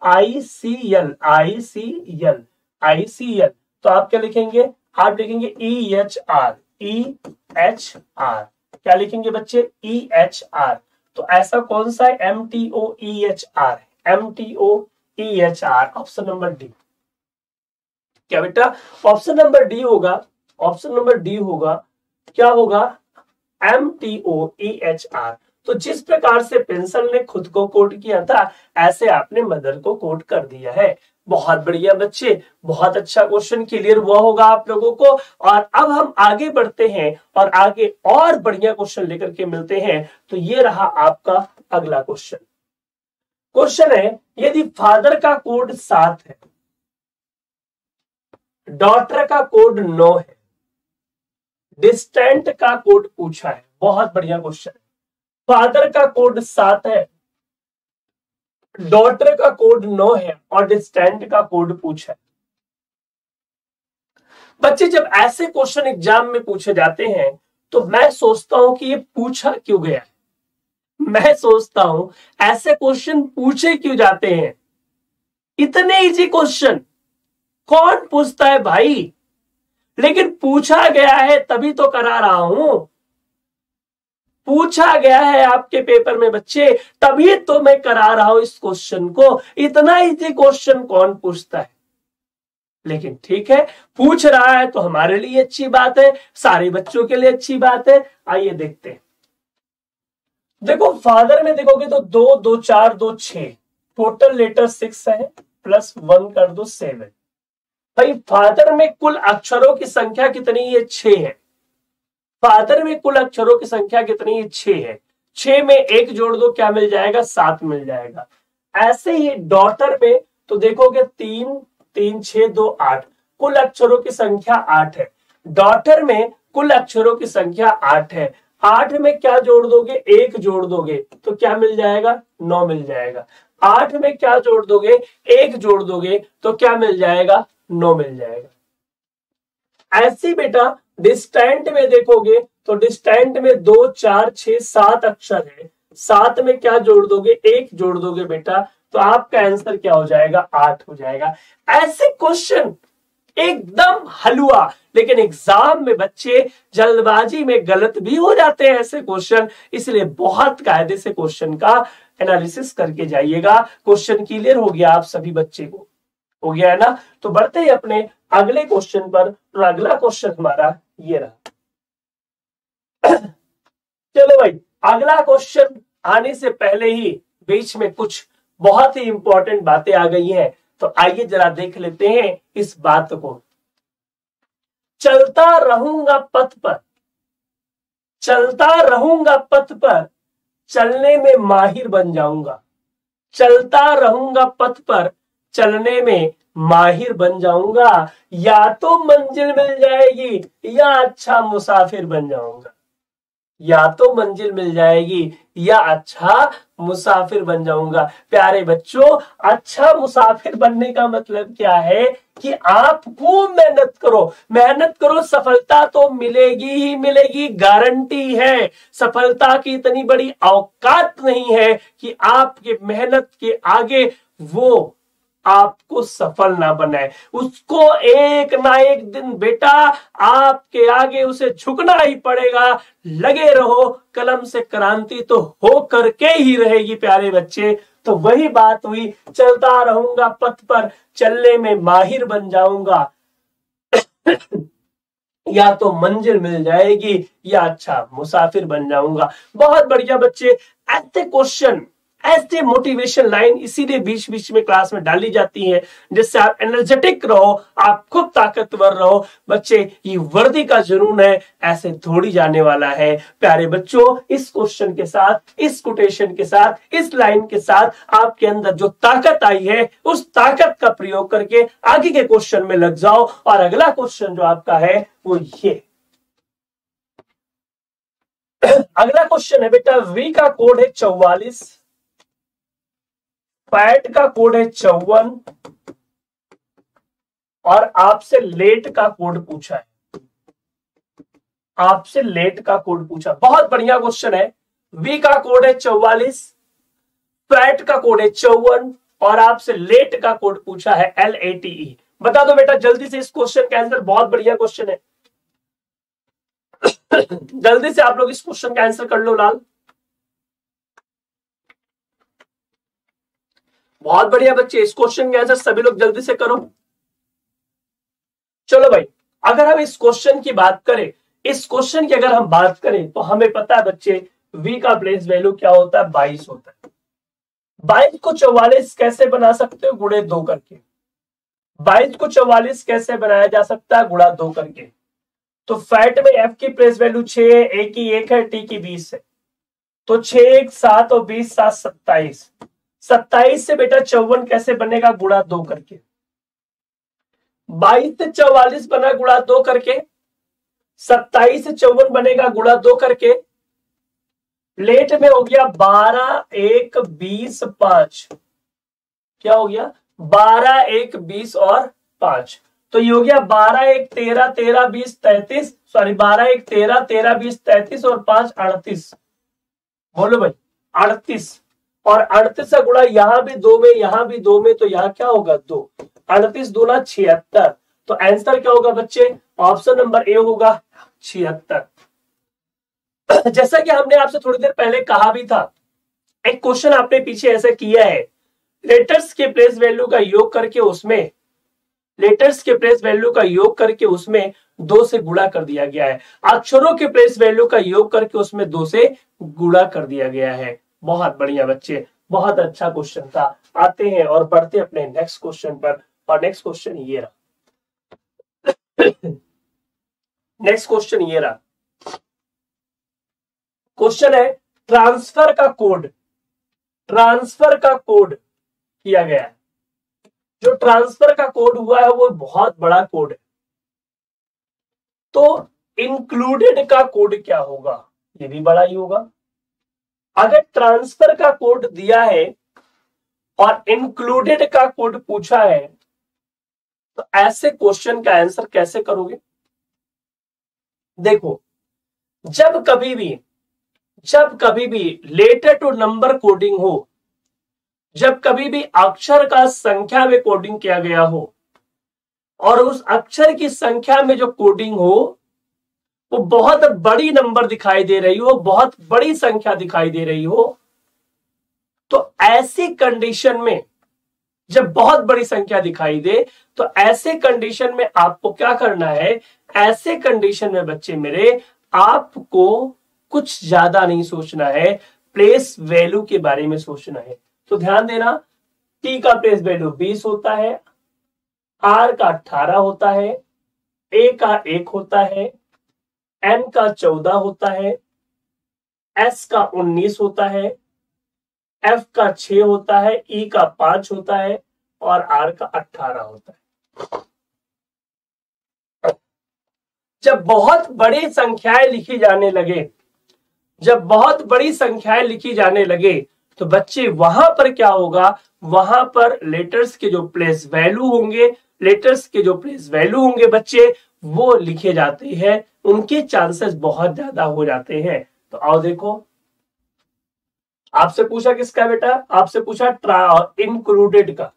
ICL। तो आप क्या लिखेंगे? आप लिखेंगे EHR। क्या लिखेंगे बच्चे? EHR। तो ऐसा कौन सा है? MTO EHR, MTO EHR। Option number D. क्या बेटा? ऑप्शन नंबर डी होगा, क्या होगा? MTO EHR। तो जिस प्रकार से पेंसिल ने खुद को कोड किया था, ऐसे आपने मदर को कोड कर दिया है। बहुत बढ़िया बच्चे, बहुत अच्छा क्वेश्चन क्लियर हुआ होगा आप लोगों को। और अब हम आगे बढ़ते हैं और आगे और बढ़िया क्वेश्चन लेकर के मिलते हैं। तो ये रहा आपका अगला क्वेश्चन है, यदि फादर का कोड 7 है, डॉटर का कोड 9 है, डिस्टेंट का कोड पूछा है। बहुत बढ़िया क्वेश्चन है। फादर का कोड 7 है, डॉटर का कोड 9 है और डिस्टेंट का कोड पूछा है। बच्चे जब ऐसे क्वेश्चन एग्जाम में पूछे जाते हैं तो मैं सोचता हूं कि ये पूछा क्यों गया है, मैं सोचता हूं ऐसे क्वेश्चन पूछे क्यों जाते हैं। इतने इजी क्वेश्चन कौन पूछता है भाई? लेकिन पूछा गया है तभी तो करा रहा हूं, पूछा गया है आपके पेपर में बच्चे, तभी तो मैं करा रहा हूं इस क्वेश्चन को। इतना इजी क्वेश्चन कौन पूछता है? लेकिन ठीक है, पूछ रहा है तो हमारे लिए अच्छी बात है, सारे बच्चों के लिए अच्छी बात है। आइए देखते हैं। देखो फादर में देखोगे तो 2 2 4 2 6, टोटल लेटर 6 है, प्लस 1 कर दो 7। भाई फादर में कुल अक्षरों की संख्या कितनी है? 6 है। फादर में कुल अक्षरों की संख्या कितनी है? 6 है। 6 में 1 जोड़ दो, क्या मिल जाएगा? 7 मिल जाएगा। ऐसे ही डॉटर में तो देखोगे 3 3 6 2 8, कुल अक्षरों की संख्या 8 है। डॉटर में कुल अक्षरों की संख्या 8 है। 8 में क्या जोड़ दोगे? 1 जोड़ दोगे तो क्या मिल जाएगा? 9 मिल जाएगा। 8 में क्या जोड़ दोगे, 1 जोड़ दोगे तो क्या मिल जाएगा, 9 मिल जाएगा। ऐसी बेटा डिस्टेंट में देखोगे तो डिस्टेंट में 2 4 6 7 अक्षर है, 7 में क्या जोड़ दोगे, 1 जोड़ दोगे बेटा, तो आपका आंसर क्या हो जाएगा, 8 हो जाएगा। ऐसे क्वेश्चन एकदम हलवा, लेकिन एग्जाम में बच्चे जल्दबाजी में गलत भी हो जाते हैं ऐसे क्वेश्चन, इसलिए बहुत कायदे से क्वेश्चन का एनालिसिस करके जाइएगा। क्वेश्चन क्लियर हो गया आप सभी बच्चे को, हो गया है ना। तो बढ़ते ही अपने अगले क्वेश्चन पर। तो अगला क्वेश्चन हमारा ये रहा। चलो भाई, अगला क्वेश्चन आने से पहले ही बीच में कुछ बहुत ही इंपॉर्टेंट बातें आ गई हैं, तो आइए जरा देख लेते हैं इस बात को। चलता रहूंगा पथ पर, चलता रहूंगा पथ पर, चलने में माहिर बन जाऊंगा। चलता रहूंगा पथ पर, चलने में माहिर बन जाऊंगा। या तो मंजिल मिल जाएगी या अच्छा मुसाफिर बन जाऊंगा। या तो मंजिल मिल जाएगी या अच्छा मुसाफिर बन जाऊंगा। प्यारे बच्चों, अच्छा मुसाफिर बनने का मतलब क्या है कि आप खूब मेहनत करो, मेहनत करो, सफलता तो मिलेगी ही मिलेगी, गारंटी है। सफलता की इतनी बड़ी औकात नहीं है कि आपके मेहनत के आगे वो आपको सफल ना बनाए। उसको एक ना एक दिन बेटा आपके आगे उसे झुकना ही पड़ेगा। लगे रहो, कलम से क्रांति तो हो करके ही रहेगी प्यारे बच्चे। तो वही बात हुई, चलता रहूंगा पथ पर, चलने में माहिर बन जाऊंगा। या तो मंजिल मिल जाएगी या अच्छा मुसाफिर बन जाऊंगा। बहुत बढ़िया बच्चे, ऐसे क्वेश्चन, ऐसे मोटिवेशन लाइन इसीलिए बीच बीच में क्लास में डाली जाती है, जिससे आप एनर्जेटिक रहो, आप खूब ताकतवर रहो। बच्चे, ये वर्दी का जुनून है, ऐसे दौड़ी जाने वाला है। प्यारे बच्चों, इस क्वेश्चन के साथ, इस कोटेशन के साथ, इस लाइन के साथ आपके अंदर जो ताकत आई है, उस ताकत का प्रयोग करके आगे के क्वेश्चन में लग जाओ। और अगला क्वेश्चन जो आपका है वो ये अगला क्वेश्चन है बेटा, वी का कोड है 44, फैट का कोड है 54 और आपसे लेट का कोड पूछा है। आपसे लेट का कोड पूछा, बहुत बढ़िया क्वेश्चन है। वी का कोड है 44, फैट का कोड है 54 और आपसे लेट का कोड पूछा है LATE। बता दो बेटा जल्दी से इस क्वेश्चन का आंसर, बहुत बढ़िया क्वेश्चन है। जल्दी से आप लोग इस क्वेश्चन का आंसर कर लो लाल। बहुत बढ़िया बच्चे, इस क्वेश्चन के आंसर सभी लोग जल्दी से करो। चलो भाई, अगर हम इस क्वेश्चन की बात करें, इस क्वेश्चन की अगर हम बात करें तो हमें पता है बच्चे, v का प्लेस वैल्यू क्या होता है, 22 होता है। 22 को 44 कैसे बना सकते हो, गुणे 2 करके। 22 को 44 कैसे बनाया जा सकता है, गुणा 2 करके। तो फैट में f की प्लेस वैल्यू 6 है, a की 1 है, t की 20 है। तो 6 1 7 और 20 7 27। 27 से बेटा 54 कैसे बनेगा, गुणा 2 करके। 22 से 44 बना गुणा 2 करके। 27 से 54 बनेगा गुणा 2 करके। लेट में हो गया 12 1 20 5। क्या हो गया, 12 1 20 और 5। तो ये हो गया 12 1 13 13 20 33, सॉरी 12 1 13 13 20 33 और 5 38। बोलो भाई 38। और 38 का गुणा यहां भी 2 में, यहां भी 2 में, तो यहां क्या होगा 2। 38 दूना 76। तो आंसर क्या होगा बच्चे, ऑप्शन नंबर ए होगा 76। जैसा कि हमने आपसे थोड़ी देर पहले कहा भी था, एक क्वेश्चन आपने पीछे ऐसा किया है, लेटर्स के प्लेस वैल्यू का योग करके उसमें, लेटर्स के प्लेस वैल्यू का योग करके उसमें 2 से गुणा कर दिया गया है। अक्षरों के प्लेस वैल्यू का योग करके उसमें 2 से गुणा कर दिया गया है। बहुत बढ़िया बच्चे, बहुत अच्छा क्वेश्चन था। आते हैं और बढ़ते अपने नेक्स्ट क्वेश्चन पर, और नेक्स्ट क्वेश्चन ये रहा। नेक्स्ट क्वेश्चन ये रहा। क्वेश्चन है, ट्रांसफर का कोड, ट्रांसफर का कोड किया गया है। जो ट्रांसफर का कोड हुआ है वो बहुत बड़ा कोड है। तो इंक्लूडेड का कोड क्या होगा, ये भी बड़ा ही होगा। अगर ट्रांसफर का कोड दिया है और इंक्लूडेड का कोड पूछा है, तो ऐसे क्वेश्चन का आंसर कैसे करोगे? देखो, जब कभी भी लेटर टू नंबर कोडिंग हो, जब कभी भी अक्षर का संख्या में कोडिंग किया गया हो और उस अक्षर की संख्या में जो कोडिंग हो वो बहुत बड़ी नंबर दिखाई दे रही हो, बहुत बड़ी संख्या दिखाई दे रही हो, तो ऐसी कंडीशन में, जब बहुत बड़ी संख्या दिखाई दे, तो ऐसे कंडीशन में आपको क्या करना है? ऐसे कंडीशन में बच्चे मेरे, आपको कुछ ज्यादा नहीं सोचना है, प्लेस वैल्यू के बारे में सोचना है। तो ध्यान देना, टी का प्लेस वैल्यू 20 होता है, आर का 18 होता है, ए का 1 होता है, एन का 14 होता है, एस का 19 होता है, एफ का 6 होता है, ई का 5 होता है और आर का 18 होता है। जब बहुत बड़ी संख्याएं लिखी जाने लगे, जब बहुत बड़ी संख्याएं लिखी जाने लगे, तो बच्चे वहां पर क्या होगा? वहां पर लेटर्स के जो प्लेस वैल्यू होंगे, लेटर्स के जो प्लेस वैल्यू होंगे बच्चे, वो लिखे जाते हैं, उनके चांसेस बहुत ज्यादा हो जाते हैं। तो आओ देखो, आपसे पूछा किसका बेटा? आपसे पूछा इंक्लूडेड का,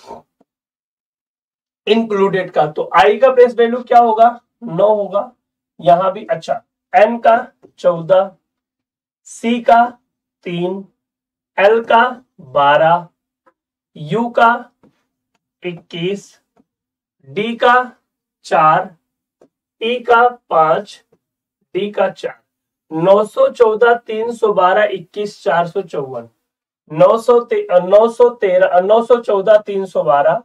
इंक्लूडेड का। तो आई का प्लेस वैल्यू क्या होगा? 9 होगा, यहां भी। अच्छा, एन का 14, सी का 3, एल का 12, यू का 21, डी का 4, ई का 5, डी का 4। 914, 312, 21, 454, 913, 914, 312,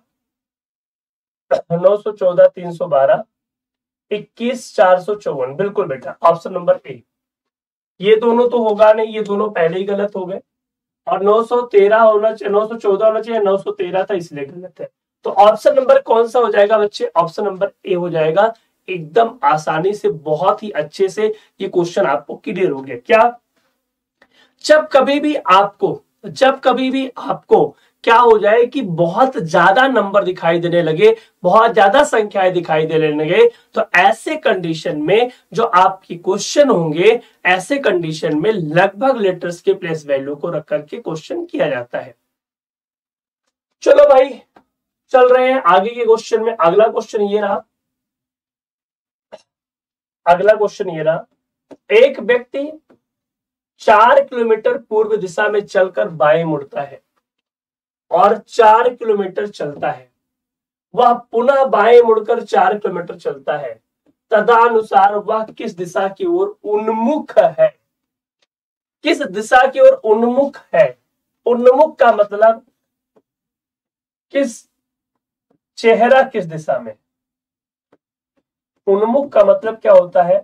914, 312, 21, 454। बिल्कुल बेटा, ऑप्शन नंबर ए। ये दोनों तो होगा नहीं, ये दोनों पहले ही गलत हो गए। और 913 होना चाहिए, 914 होना चाहिए, 913 था इसलिए गलत है। तो ऑप्शन नंबर कौन सा हो जाएगा बच्चे? ऑप्शन नंबर ए हो जाएगा। एकदम आसानी से, बहुत ही अच्छे से ये क्वेश्चन आपको क्लियर हो गया। क्या? जब कभी भी आपको क्या हो जाए कि बहुत ज्यादा नंबर दिखाई देने लगे, बहुत ज्यादा संख्याएं दिखाई देने लगे, तो ऐसे कंडीशन में जो आपकी क्वेश्चन होंगे, ऐसे कंडीशन में लगभग लेटर्स के प्लेस वैल्यू को रख करके क्वेश्चन किया जाता है। चलो भाई, चल रहे हैं आगे के क्वेश्चन में। अगला क्वेश्चन ये रहा, अगला क्वेश्चन ये रहा, एक व्यक्ति 4 किलोमीटर पूर्व दिशा में चलकर बाएं मुड़ता है और 4 किलोमीटर चलता है। वह पुनः बाएं मुड़कर 4 किलोमीटर चलता है, तदनुसार वह किस दिशा की ओर उन्मुख है? किस दिशा की ओर उन्मुख है? उन्मुख का मतलब किस, चेहरा किस दिशा में? उन्मुख का मतलब क्या होता है?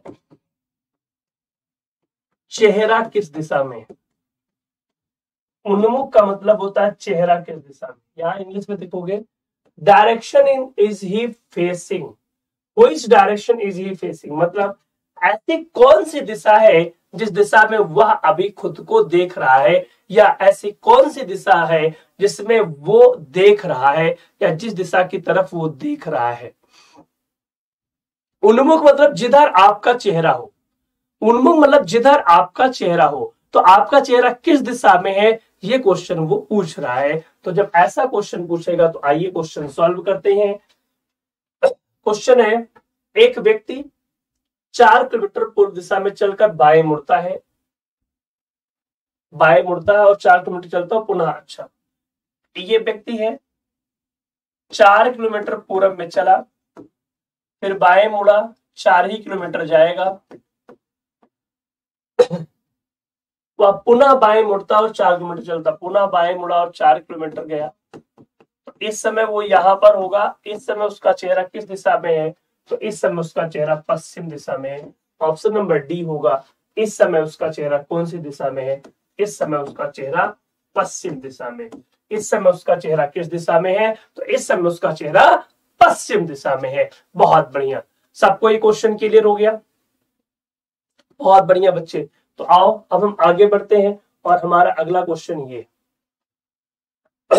चेहरा किस दिशा में? उन्मुख का मतलब होता है चेहरा किस दिशा में। यहां इंग्लिश में देखोगे, direction in is he facing, which direction is he facing, मतलब ऐसी कौन सी दिशा है जिस दिशा में वह अभी खुद को देख रहा है, या ऐसी कौन सी दिशा है जिसमें वो देख रहा है, या जिस दिशा की तरफ वो देख रहा है। उन्मुख मतलब जिधर आपका चेहरा हो, उन्मुख मतलब जिधर आपका चेहरा हो, तो आपका चेहरा किस दिशा में है, ये क्वेश्चन वो पूछ रहा है। तो जब ऐसा क्वेश्चन पूछेगा तो आइए क्वेश्चन सॉल्व करते हैं। क्वेश्चन है, एक व्यक्ति 4 किलोमीटर पूर्व दिशा में चलकर बाएं मुड़ता है, बाएं मुड़ता है और 4 किलोमीटर चलता है पुनः। अच्छा, ये व्यक्ति है, 4 किलोमीटर पूर्व में चला, फिर बाएं मुड़ा, 4 ही किलोमीटर जाएगा, वह पुनः बाएं मुड़ता और 4 किलोमीटर चलता, पुनः बाएं मुड़ा और 4 किलोमीटर गया। तो इस समय वो यहां पर होगा। इस समय उसका चेहरा किस दिशा में है? तो इस समय उसका चेहरा पश्चिम दिशा में है। ऑप्शन नंबर डी होगा। इस समय उसका चेहरा कौन सी दिशा में है? इस समय उसका चेहरा पश्चिम दिशा में। इस समय उसका चेहरा किस दिशा में है? तो इस समय उसका चेहरा पश्चिम दिशा में है। बहुत बढ़िया, सबको ये क्वेश्चन क्लियर हो गया? बहुत बढ़िया बच्चे। तो आओ अब हम आगे बढ़ते हैं और हमारा अगला क्वेश्चन ये,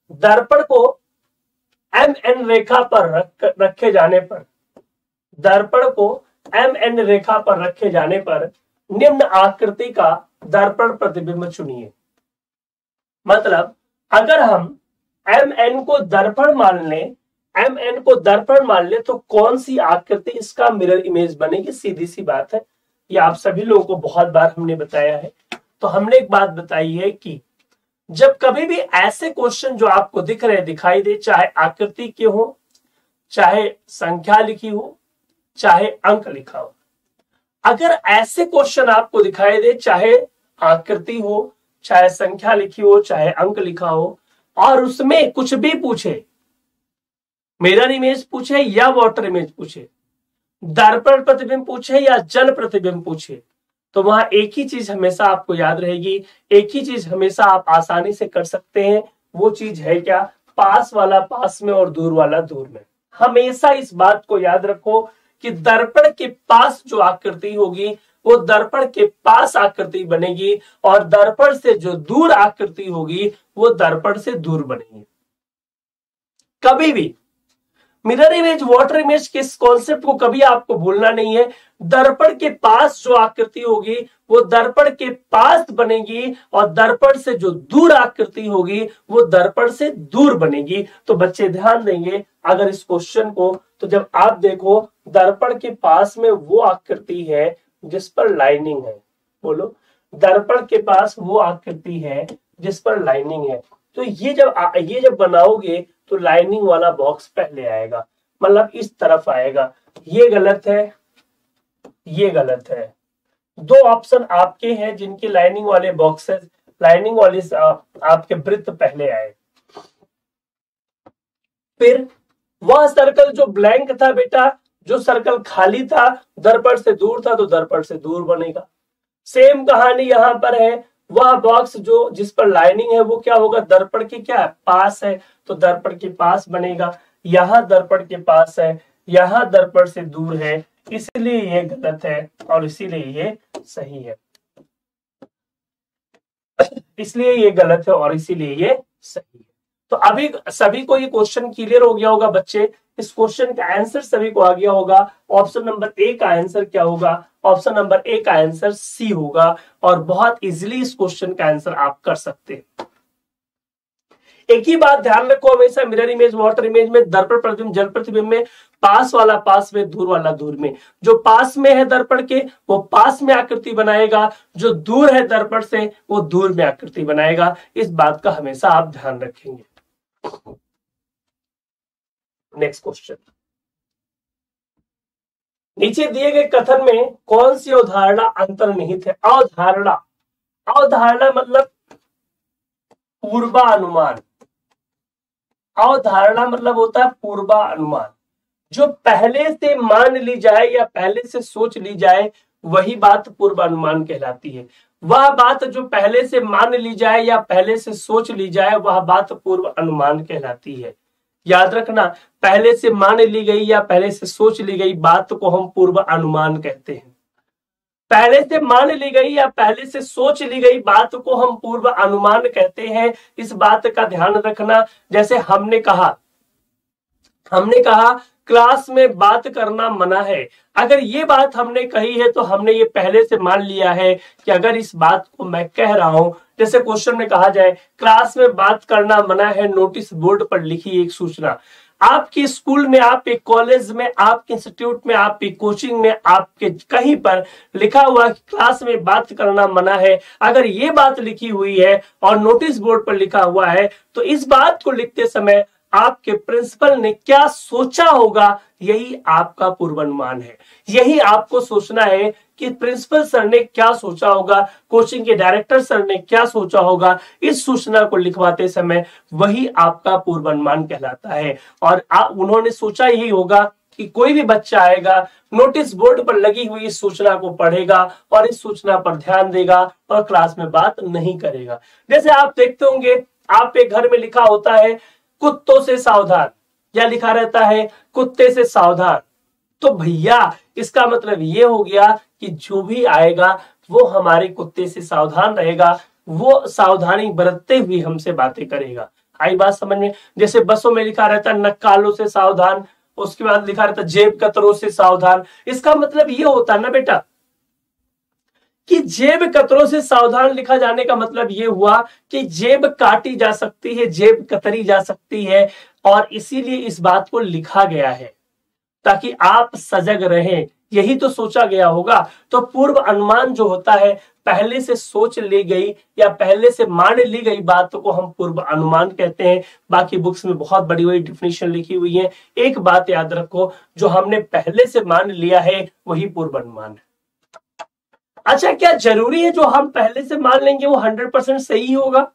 दर्पण को MN रेखा पर रखे जाने पर, दर्पण को MN रेखा पर रखे जाने पर निम्न आकृति का दर्पण प्रतिबिंब चुनिए। मतलब अगर हम MN को दर्पण मान लें, MN को दर्पण मान ले तो कौन सी आकृति इसका मिरर इमेज बनेगी? सीधी सी बात है, ये आप सभी लोगों को बहुत बार हमने बताया है। तो हमने एक बात बताई है कि जब कभी भी ऐसे क्वेश्चन जो आपको दिख रहे दिखाई दे, चाहे आकृति के हो, चाहे संख्या लिखी हो, चाहे अंक लिखा हो, अगर ऐसे क्वेश्चन आपको दिखाई दे, चाहे आकृति हो, चाहे संख्या लिखी हो, चाहे अंक लिखा हो, और उसमें कुछ भी पूछे, मिरर इमेज पूछे या वाटर इमेज पूछे, दर्पण प्रतिबिंब पूछे या जल प्रतिबिंब पूछे, तो वहां एक ही चीज हमेशा आपको याद रहेगी, एक ही चीज हमेशा आप आसानी से कर सकते हैं। वो चीज है क्या? पास वाला पास में और दूर वाला दूर में। हमेशा इस बात को याद रखो कि दर्पण के पास जो आकृति होगी वो दर्पण के पास आकृति बनेगी, और दर्पण से जो दूर आकृति होगी वो दर्पण से दूर बनेगी। कभी भी मिरर इमेज, वाटर इमेज के इस कॉन्सेप्ट को कभी आपको भूलना नहीं है। दर्पण के पास जो आकृति होगी वो दर्पण के पास बनेगी, और दर्पण से जो दूर आकृति होगी वो दर्पण से दूर बनेगी। तो बच्चे ध्यान देंगे अगर इस क्वेश्चन को, तो जब आप देखो दर्पण के पास में वो आकृति है जिस पर लाइनिंग है, बोलो, दर्पण के पास वो आकृति है जिस पर लाइनिंग है, तो ये जब बनाओगे तो लाइनिंग वाला बॉक्स पहले आएगा, मतलब इस तरफ आएगा। ये गलत है, ये गलत है। दो ऑप्शन आपके हैं जिनके लाइनिंग वाले बॉक्सेस, लाइनिंग वाले आपके वृत्त पहले आए। फिर वह सर्कल जो ब्लैंक था बेटा, जो सर्कल खाली था, दर्पण से दूर था, तो दर्पण से दूर बनेगा। सेम कहानी यहां पर है, वह बॉक्स जो जिस पर लाइनिंग है वो क्या होगा? दर्पण के क्या पास है, तो दर्पण के पास बनेगा। यहां दर्पण के पास है, यहां दर्पण से दूर है, इसलिए ये गलत है और इसीलिए ये सही है। इसलिए ये गलत है और इसीलिए ये सही है। तो अभी सभी को ये क्वेश्चन क्लियर हो गया होगा बच्चे। इस क्वेश्चन का आंसर सभी को आ गया होगा। ऑप्शन नंबर ए का आंसर क्या होगा? ऑप्शन नंबर ए का आंसर सी होगा, और बहुत इजीली इस क्वेश्चन का आंसर आप कर सकते हैं। एक ही बात ध्यान रखो हमेशा, मिरर इमेज, वाटर इमेज में, दर्पण प्रतिबिंब, जल प्रतिबिंब में, पास वाला पास में, दूर वाला दूर में। जो पास में है दर्पण के वो पास में आकृति बनाएगा, जो दूर है दर्पण से वो दूर में आकृति बनाएगा। इस बात का हमेशा आप ध्यान रखेंगे। नेक्स्ट क्वेश्चन, नीचे दिए गए कथन में कौन सी अवधारणा अंतर्निहित है? अवधारणा, अवधारणा मतलब पूर्वानुमान। अवधारणा मतलब होता है पूर्वानुमान। जो पहले से मान ली जाए या पहले से सोच ली जाए वही बात पूर्वानुमान कहलाती है। वह बात जो पहले से मान ली जाए या पहले से सोच ली जाए वह बात पूर्व अनुमान कहलाती है। याद रखना, पहले से मान ली गई या पहले से सोच ली गई बात को हम पूर्व अनुमान कहते हैं। पहले से मान ली गई या पहले से सोच ली गई बात को हम पूर्व अनुमान कहते हैं। इस बात का ध्यान रखना। जैसे हमने कहा क्लास में बात करना मना है। अगर ये बात हमने कही है तो हमने ये पहले से मान लिया है कि अगर इस बात को मैं कह रहा हूं, जैसे क्वेश्चन में कहा जाए क्लास में बात करना मना है, नोटिस बोर्ड पर लिखी एक सूचना। आपके स्कूल में, आपके कॉलेज में, आपके इंस्टीट्यूट में, आपकी कोचिंग में, आपके कहीं पर लिखा हुआ कि क्लास में बात करना मना है। अगर ये बात लिखी हुई है और नोटिस बोर्ड पर लिखा हुआ है तो इस बात को लिखते समय आपके प्रिंसिपल ने क्या सोचा होगा, यही आपका पूर्वानुमान है। यही आपको सोचना है कि प्रिंसिपल सर ने क्या सोचा होगा, कोचिंग के डायरेक्टर सर ने क्या सोचा होगा। इस सूचना को लिखवाते समय वही आपका पूर्वानुमान कहलाता है। और उन्होंने सोचा यही होगा कि कोई भी बच्चा आएगा, नोटिस बोर्ड पर लगी हुई इस सूचना को पढ़ेगा और इस सूचना पर ध्यान देगा और क्लास में बात नहीं करेगा। जैसे आप देखते होंगे आपके घर में लिखा होता है कुत्तों से सावधान, या लिखा रहता है कुत्ते से सावधान। तो भैया इसका मतलब ये हो गया कि जो भी आएगा वो हमारे कुत्ते से सावधान रहेगा, वो सावधानी बरतते हुए हमसे बातें करेगा। आई बात समझ में? जैसे बसों में लिखा रहता है नक्कालों से सावधान, उसके बाद लिखा रहता है जेब कतरों से सावधान। इसका मतलब ये होता है ना बेटा कि जेब कतरों से सावधान लिखा जाने का मतलब ये हुआ कि जेब काटी जा सकती है, जेब कतरी जा सकती है, और इसीलिए इस बात को लिखा गया है ताकि आप सजग रहें, यही तो सोचा गया होगा। तो पूर्व अनुमान जो होता है, पहले से सोच ली गई या पहले से मान ली गई बात को हम पूर्व अनुमान कहते हैं। बाकी बुक्स में बहुत बड़ी बड़ी डिफिनेशन लिखी हुई है। एक बात याद रखो, जो हमने पहले से मान लिया है वही पूर्व अनुमान है। अच्छा, क्या जरूरी है जो हम पहले से मान लेंगे वो 100% सही होगा?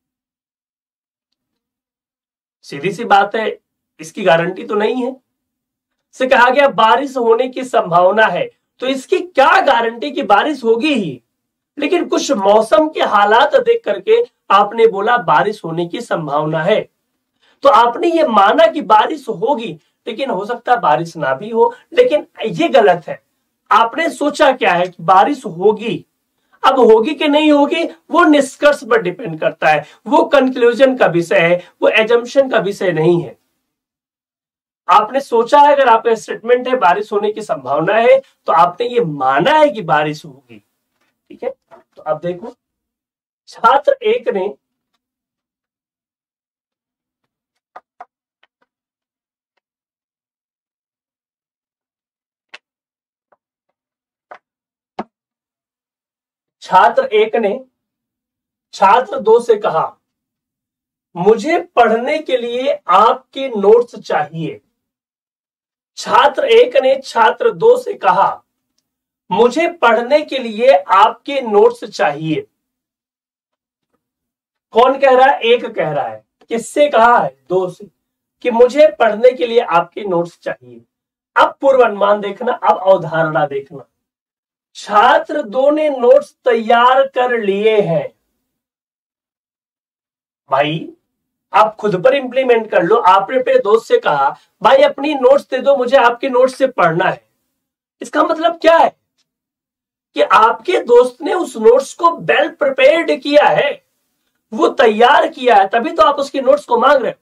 सीधी सी बात है, इसकी गारंटी तो नहीं है। से कहा गया बारिश होने की संभावना है, तो इसकी क्या गारंटी कि बारिश होगी ही? लेकिन कुछ मौसम के हालात देख करके आपने बोला बारिश होने की संभावना है, तो आपने ये माना कि बारिश होगी, लेकिन हो सकता है बारिश ना भी हो। लेकिन ये गलत है। आपने सोचा क्या है कि बारिश होगी, अब होगी कि नहीं होगी वो निष्कर्ष पर डिपेंड करता है, वो कंक्लूजन का विषय है, वो एजम्पशन का विषय नहीं है। आपने सोचा है, अगर आपका स्टेटमेंट है बारिश होने की संभावना है, तो आपने ये माना है कि बारिश होगी। ठीक है, तो अब देखो, छात्र एक ने छात्र दो से कहा मुझे पढ़ने के लिए आपके नोट्स चाहिए। छात्र एक ने छात्र दो से कहा मुझे पढ़ने के लिए आपके नोट्स चाहिए। कौन कह रहा है? एक कह रहा है। किससे कहा है? दो से, कि मुझे पढ़ने के लिए आपके नोट्स चाहिए। अब पूर्वानुमान देखना, अब अवधारणा देखना। छात्र दो ने नोट्स तैयार कर लिए हैं। भाई आप खुद पर इंप्लीमेंट कर लो। आपने अपने दोस्त से कहा भाई अपनी नोट्स दे दो, मुझे आपके नोट्स से पढ़ना है। इसका मतलब क्या है कि आपके दोस्त ने उस नोट्स को वेल प्रिपेयर्ड किया है, वो तैयार किया है, तभी तो आप उसकी नोट्स को मांग रहे हो।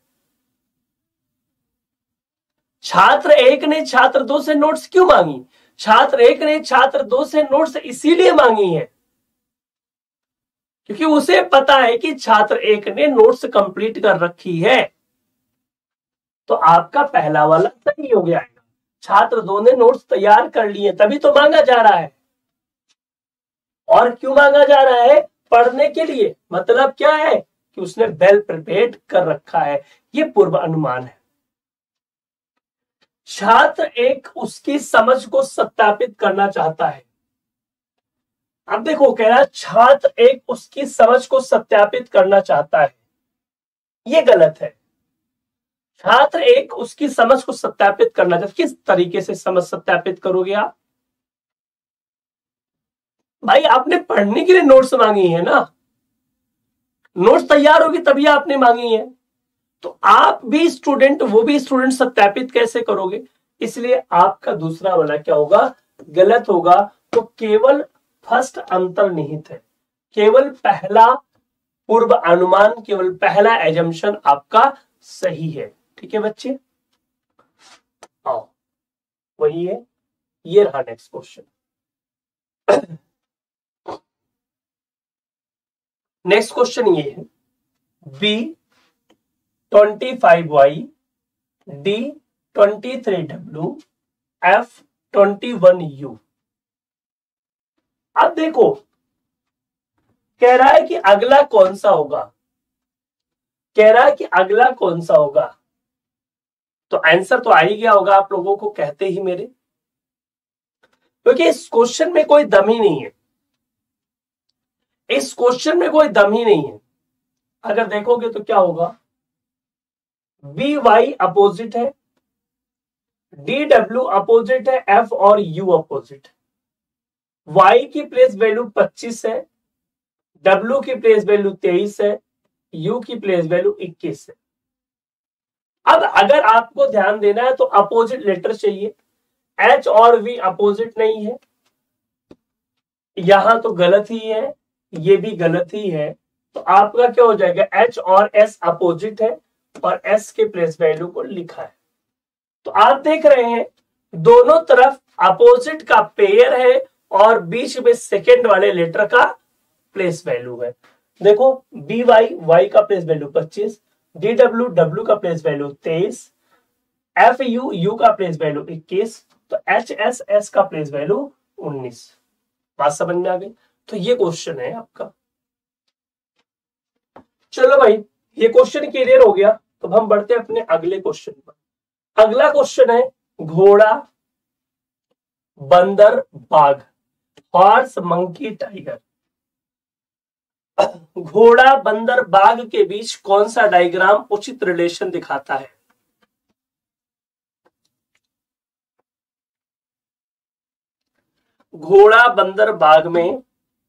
छात्र एक ने छात्र दो से नोट्स क्यों मांगी? छात्र एक ने छात्र दो से नोट्स इसीलिए मांगी है क्योंकि उसे पता है कि छात्र एक ने नोट्स कंप्लीट कर रखी है। तो आपका पहला वाला सही हो गया है। छात्र दो ने नोट्स तैयार कर लिए, तभी तो मांगा जा रहा है। और क्यों मांगा जा रहा है? पढ़ने के लिए। मतलब क्या है कि उसने वेल प्रिपेयर्ड कर रखा है। ये पूर्व अनुमान है। छात्र एक उसकी समझ को सत्यापित करना चाहता है। अब देखो, कह रहा है छात्र एक उसकी समझ को सत्यापित करना चाहता है। ये गलत है। छात्र एक उसकी समझ को सत्यापित करना चाहता है। किस तरीके से समझ सत्यापित करोगे आप? भाई आपने पढ़ने के लिए नोट्स मांगी है ना, नोट्स तैयार होगी तभी आपने मांगी है। तो आप भी स्टूडेंट, वो भी स्टूडेंट, सत्यापित कैसे करोगे? इसलिए आपका दूसरा वाला क्या होगा? गलत होगा। तो केवल फर्स्ट अंतर्निहित है, केवल पहला पूर्व अनुमान, केवल पहला एजम्पशन आपका सही है। ठीक है बच्चे, आओ वही है। ये रहा नेक्स्ट क्वेश्चन। नेक्स्ट क्वेश्चन ये है, B25Y D23W F21U। अब देखो, कह रहा है कि अगला कौन सा होगा, कह रहा है कि अगला कौन सा होगा। तो आंसर तो आ ही गया होगा आप लोगों को कहते ही मेरे, क्योंकि इस क्वेश्चन में कोई दम ही नहीं है। इस क्वेश्चन में कोई दम ही नहीं है। अगर देखोगे तो क्या होगा, BY अपोजिट है, DW अपोजिट है, F और U अपोजिट है। Y की प्लेस वैल्यू 25 है, W की प्लेस वैल्यू 23 है, U की प्लेस वैल्यू 21 है। अब अगर आपको ध्यान देना है तो अपोजिट लेटर चाहिए। H और V अपोजिट नहीं है, यहां तो गलत ही है, ये भी गलत ही है। तो आपका क्या हो जाएगा, H और S अपोजिट है और S के प्लेस वैल्यू को लिखा है। तो आप देख रहे हैं दोनों तरफ अपोजिट का पेयर है और बीच में सेकेंड वाले लेटर का प्लेस वैल्यू है। देखो BY, Y का प्लेस वैल्यू 25, DW, W का प्लेस वैल्यू 23, FU, U का प्लेस वैल्यू 21, तो HS, S का प्लेस वैल्यू 19। बात समझ में आ गई? तो ये क्वेश्चन है आपका। चलो भाई ये क्वेश्चन क्लियर हो गया, तो हम बढ़ते हैं अपने अगले क्वेश्चन पर। अगला क्वेश्चन है घोड़ा, बंदर, बाघ, हॉर्स, मंकी, टाइगर। घोड़ा, बंदर, बाघ के बीच कौन सा डायग्राम उचित रिलेशन दिखाता है? घोड़ा, बंदर, बाघ में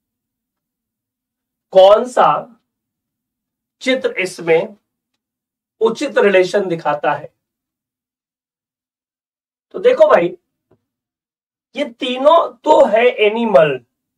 कौन सा चित्र इसमें उचित रिलेशन दिखाता है? तो देखो भाई ये तीनों तो है एनिमल,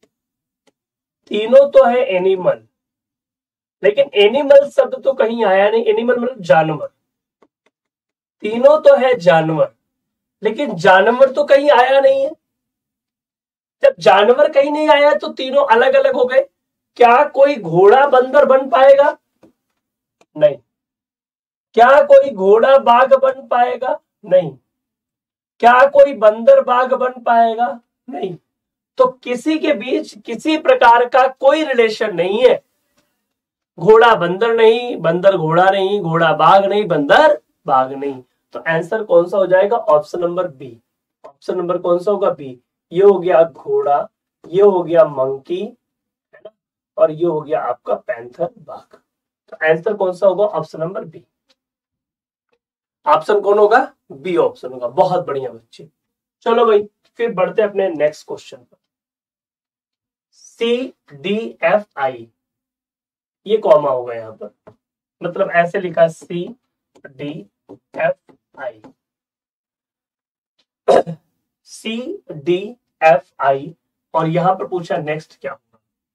तीनों तो है एनिमल, लेकिन एनिमल शब्द तो कहीं आया नहीं। एनिमल मतलब जानवर, तीनों तो है जानवर, लेकिन जानवर तो कहीं आया नहीं है। जब जानवर कहीं नहीं आया तो तीनों अलग अलग हो गए। क्या कोई घोड़ा बंदर बन पाएगा? नहीं। क्या कोई घोड़ा बाघ बन पाएगा? नहीं। क्या कोई बंदर बाघ बन पाएगा? नहीं। तो किसी के बीच किसी प्रकार का कोई रिलेशन नहीं है। घोड़ा बंदर नहीं, बंदर घोड़ा नहीं, घोड़ा बाघ नहीं, बंदर बाघ नहीं। तो आंसर कौन सा हो जाएगा? Option number B. Option number कौन सा होगा? बी। ये हो गया घोड़ा, ये हो गया मंकी, है ना, और ये हो गया आपका पैंथर, बाघ। तो आंसर कौन सा होगा? Option number B. ऑप्शन कौन होगा? बी ऑप्शन होगा। बहुत बढ़िया बच्चे। चलो भाई फिर बढ़ते अपने नेक्स्ट क्वेश्चन पर। CDFI, ये कॉमा होगा यहां पर, मतलब ऐसे लिखा CDFI। CDFI और यहां पर पूछा नेक्स्ट क्या होगा?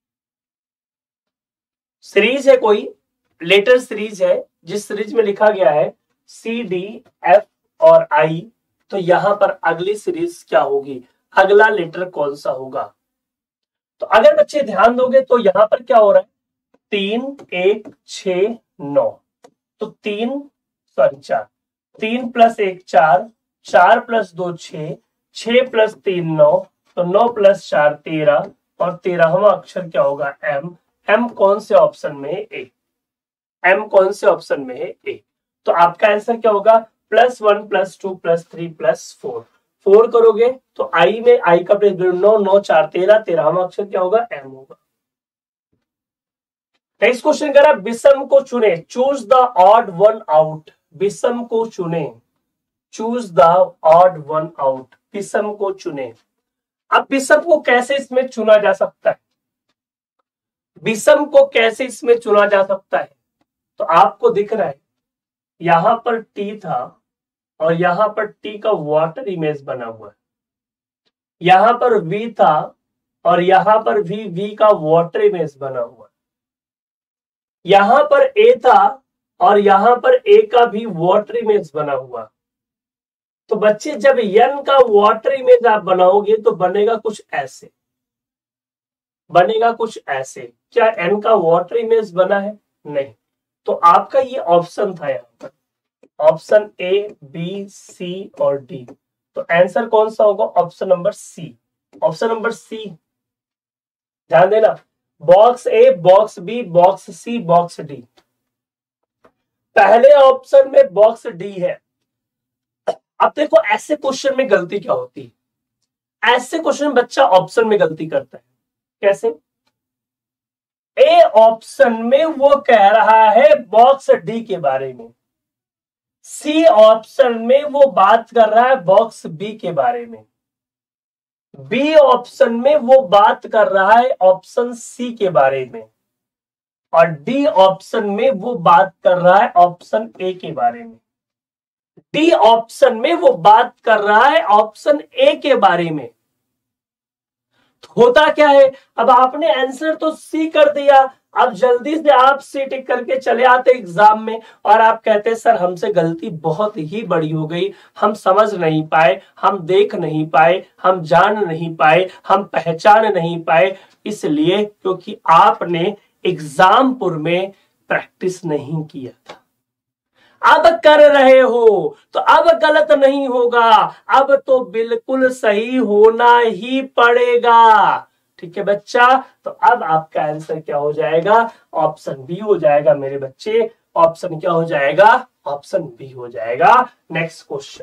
सीरीज है, कोई लेटर सीरीज है, जिस सीरीज में लिखा गया है CDF और I, तो यहां पर अगली सीरीज क्या होगी? अगला लेटर कौन सा होगा? तो अगर बच्चे ध्यान दोगे तो यहां पर क्या हो रहा है? 3, 1, 6, 9, तो 3 प्लस 1 4, 4 प्लस 2 6, 6 प्लस 3 9, तो 9 प्लस 4 13, और 13वां अक्षर क्या होगा? M। M कौन से ऑप्शन में है? ए। M कौन से ऑप्शन में है? ए। तो आपका आंसर क्या होगा? +1 +2 +3 +4। 4 करोगे तो I में I का प्लेस 9, 9 4 13, 13वां अक्षर क्या होगा? M होगा। नेक्स्ट क्वेश्चन कह रहा है विषम को चुने, choose the odd one out. विषम को चुने, choose the odd one out. विषम को चुने। अब विषम को कैसे इसमें चुना जा सकता है? विषम को कैसे इसमें चुना जा सकता है? तो आपको दिख रहा है यहां पर T था और यहां पर T का वाटर इमेज बना हुआ है, यहां पर V था और यहां पर V का वाटर इमेज बना हुआ है, यहां पर A था और यहां पर A का भी वाटर इमेज बना हुआ। तो बच्चे जब N का वाटर इमेज आप बनाओगे तो बनेगा कुछ ऐसे, बनेगा कुछ ऐसे। क्या N का वाटर इमेज बना है? नहीं। तो आपका ये ऑप्शन था यहां पर, ऑप्शन A, B, C और D। तो आंसर कौन सा होगा? Option number C। Option number C, ध्यान देना। Box A, box B, box C, box D। पहले ऑप्शन में बॉक्स D है। अब देखो ऐसे क्वेश्चन में गलती क्या होती है? ऐसे क्वेश्चन में बच्चा ऑप्शन में गलती करता है। कैसे? ए ऑप्शन में वो कह रहा है बॉक्स डी के बारे में, सी ऑप्शन में वो बात कर रहा है बॉक्स बी के बारे में, बी ऑप्शन में वो बात कर रहा है ऑप्शन सी के बारे में, और डी ऑप्शन में वो बात कर रहा है ऑप्शन ए के बारे में। डी ऑप्शन में वो बात कर रहा है ऑप्शन ए के बारे में। होता क्या है, अब आपने आंसर तो सी कर दिया, अब जल्दी से आप सी टिक करके चले आते एग्जाम में और आप कहते सर हमसे गलती बहुत ही बड़ी हो गई, हम समझ नहीं पाए, हम देख नहीं पाए, हम जान नहीं पाए, हम पहचान नहीं पाए, इसलिए क्योंकि आपने एग्जामपुर में प्रैक्टिस नहीं किया था। अब कर रहे हो तो अब गलत नहीं होगा, अब तो बिल्कुल सही होना ही पड़ेगा। ठीक है बच्चा, तो अब आपका आंसर क्या हो जाएगा, ऑप्शन बी हो जाएगा मेरे बच्चे। ऑप्शन क्या हो जाएगा, ऑप्शन बी हो जाएगा। नेक्स्ट क्वेश्चन,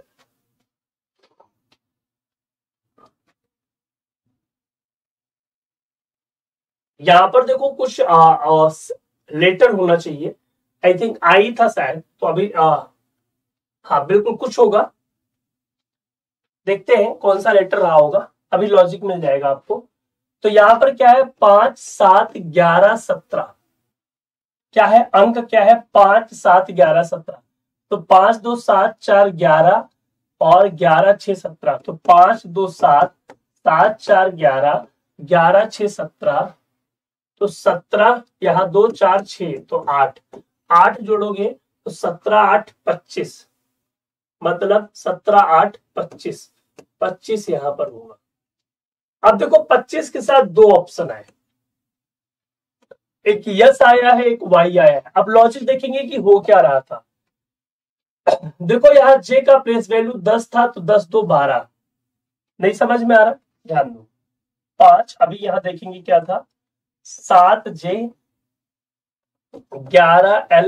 यहां पर देखो कुछ लेटर होना चाहिए, आई थिंक आई था शायद, तो अभी हाँ बिल्कुल कुछ होगा, देखते हैं कौन सा लेटर रहा होगा, अभी लॉजिक मिल जाएगा आपको। तो यहां पर क्या है, 5 7 11 17, क्या है अंक, क्या है 5 7 11 17, तो 5 2 7 4 11 और 11 6 17, तो 5 2 7 7 4 11 11 6 17, तो 17, यहाँ 2 4 6, तो 8, 8 जोड़ोगे तो 17 8 25, मतलब 17 8 25, 25 यहां पर होगा। अब देखो 25 के साथ दो ऑप्शन आए, एक यस आया है, एक वाई आया है। अब लॉजिक देखेंगे कि हो क्या रहा था। देखो यहाँ जे का प्लेस वैल्यू 10 था, तो 10 2 12, नहीं समझ में आ रहा, ध्यान दो। 5, अभी यहां देखेंगे क्या था, 7 जे 11 एल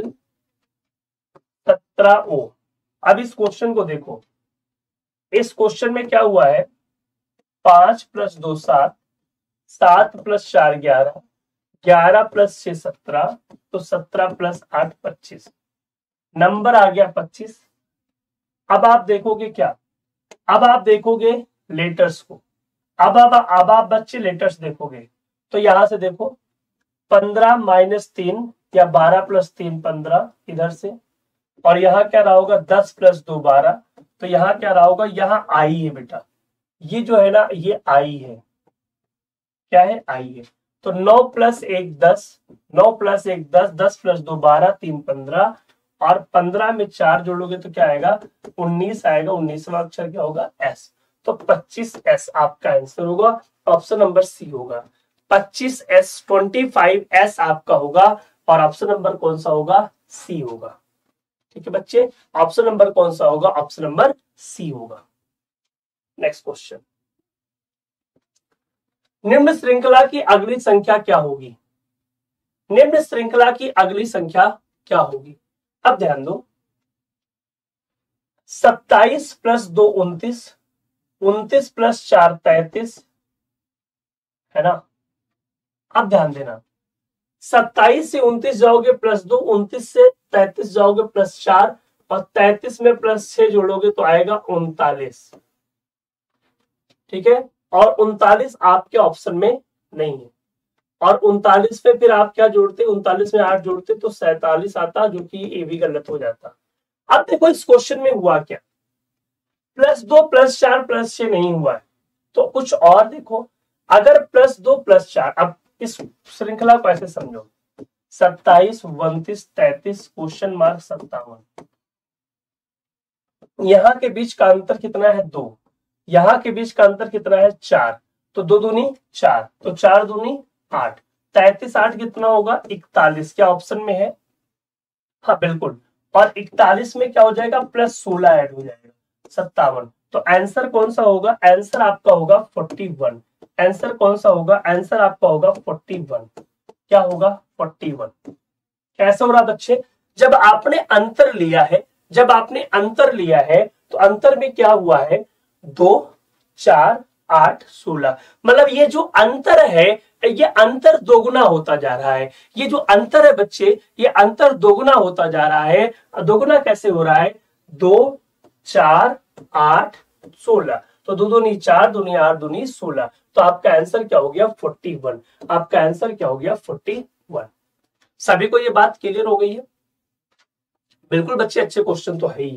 17 ओ। अब इस क्वेश्चन को देखो, इस क्वेश्चन में क्या हुआ है, 5 प्लस 2 7, 7 प्लस 4 11, 11 प्लस 6 17, तो 17 प्लस 8 25, नंबर आ गया 25। अब आप देखोगे क्या, अब आप देखोगे लेटर्स को, अब आप बच्चे लेटर्स देखोगे, तो यहां से देखो 15 माइनस 3 या 12 प्लस 3 15 इधर से, और यहाँ क्या रहा होगा 10 प्लस 2 12, तो यहाँ क्या रहा होगा, यहाँ आई है बेटा, ये जो है ना ये आई है, क्या है आई है। तो 9 प्लस 1 10, 9 प्लस 1 10, 10 प्लस 2 12, 3 15, और 15 में 4 जोड़ोगे तो क्या आएगा 19 आएगा, 19वां अक्षर क्या होगा एस, तो 25 एस आपका आंसर होगा, ऑप्शन नंबर सी होगा। 25 एस 25 एस आपका होगा, और ऑप्शन नंबर कौन सा होगा, सी होगा। ठीक है बच्चे, ऑप्शन नंबर कौन सा होगा, ऑप्शन नंबर सी होगा। नेक्स्ट क्वेश्चन, निम्न श्रृंखला की अगली संख्या क्या होगी, निम्न श्रृंखला की अगली संख्या क्या होगी। अब ध्यान दो, 27 प्लस 2 29, 29 प्लस 4 33, है ना। अब ध्यान देना, 27 से 29 जाओगे प्लस 2, 29 से 33 जाओगे प्लस 4, और 33 में प्लस 6 जोड़ोगे तो आएगा 39। ठीक है, और 39 आपके ऑप्शन में नहीं है, और 39 में फिर आप क्या जोड़ते, 39 में 8 जोड़ते तो 47 आता, जो कि ये भी गलत हो जाता। अब देखो इस क्वेश्चन में हुआ क्या, प्लस 2 प्लस 4 प्लस 6 नहीं हुआ है, तो कुछ और देखो, अगर प्लस 2 प्लस 4, अब इस श्रृंखला को ऐसे समझो, 27 29 33 क्वेश्चन मार्क 57, यहाँ के बीच का अंतर कितना है 2, यहाँ के बीच का अंतर कितना है 4, तो 2 दूनी 4, तो 4 दूनी 8, 33 8 कितना होगा 41, क्या ऑप्शन में है, हाँ बिल्कुल, और 41 में क्या हो जाएगा प्लस 16 ऐड हो जाएगा 57, तो आंसर कौन सा होगा, आंसर आपका होगा 41, आंसर कौन सा होगा, आंसर आपका होगा 41, क्या होगा 41। कैसे हो रहा बच्चे, जब आपने अंतर लिया है, जब आपने अंतर लिया है तो अंतर में क्या हुआ है 2 4 8 16, मतलब ये जो अंतर है ये अंतर दोगुना होता जा रहा है, ये जो अंतर है बच्चे ये अंतर दोगुना होता जा रहा है। दोगुना कैसे हो रहा है, 2 4 8 16, तो 2 दूनी 4 दूनी 8 दूनी 16, तो आपका आंसर क्या हो गया 41, आपका आंसर क्या हो गया 41। सभी को ये बात क्लियर हो गई है, बिल्कुल बच्चे, अच्छे क्वेश्चन तो है ही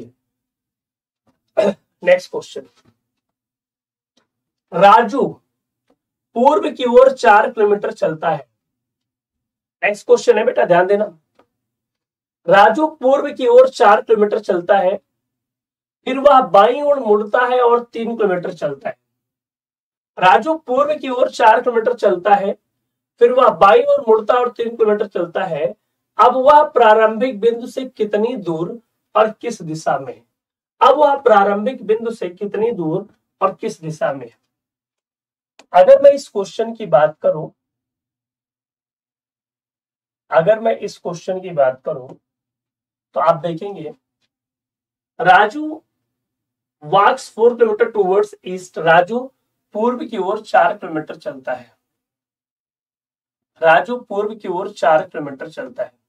है। नेक्स्ट क्वेश्चन, राजू पूर्व की ओर 4 किलोमीटर चलता है। नेक्स्ट क्वेश्चन है बेटा, ध्यान देना। राजू पूर्व की ओर 4 किलोमीटर चलता है, फिर वह बाईं ओर मुड़ता है और 3 किलोमीटर चलता है। राजू पूर्व की ओर 4 किलोमीटर चलता है, फिर वह बाईं ओर मुड़ता है और 3 किलोमीटर चलता है। अब वह प्रारंभिक बिंदु से कितनी दूर और किस दिशा में है? अब वह प्रारंभिक बिंदु से कितनी दूर और किस दिशा में है? अगर मैं इस क्वेश्चन की बात करूं, तो आप देखेंगे Raju walks 4 kilometre towards east. Raju पूर्व की ओर 4 किलोमीटर चलता है। राजू पूर्व की ओर 4 किलोमीटर चलता है,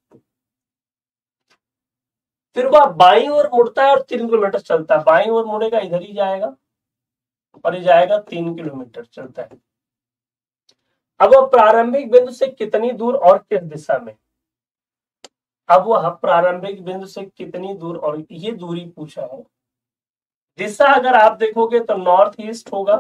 फिर वह बाईं ओर मुड़ता है और 3 किलोमीटर चलता है। बाईं ओर मुड़ेगा, इधर ही जाएगा और ये जाएगा 3 किलोमीटर चलता है। अब वह प्रारंभिक बिंदु से कितनी दूर और किस दिशा में? अब वह प्रारंभिक बिंदु से कितनी दूर और ये दूरी पूछा है। दिशा अगर आप देखोगे तो नॉर्थ ईस्ट होगा।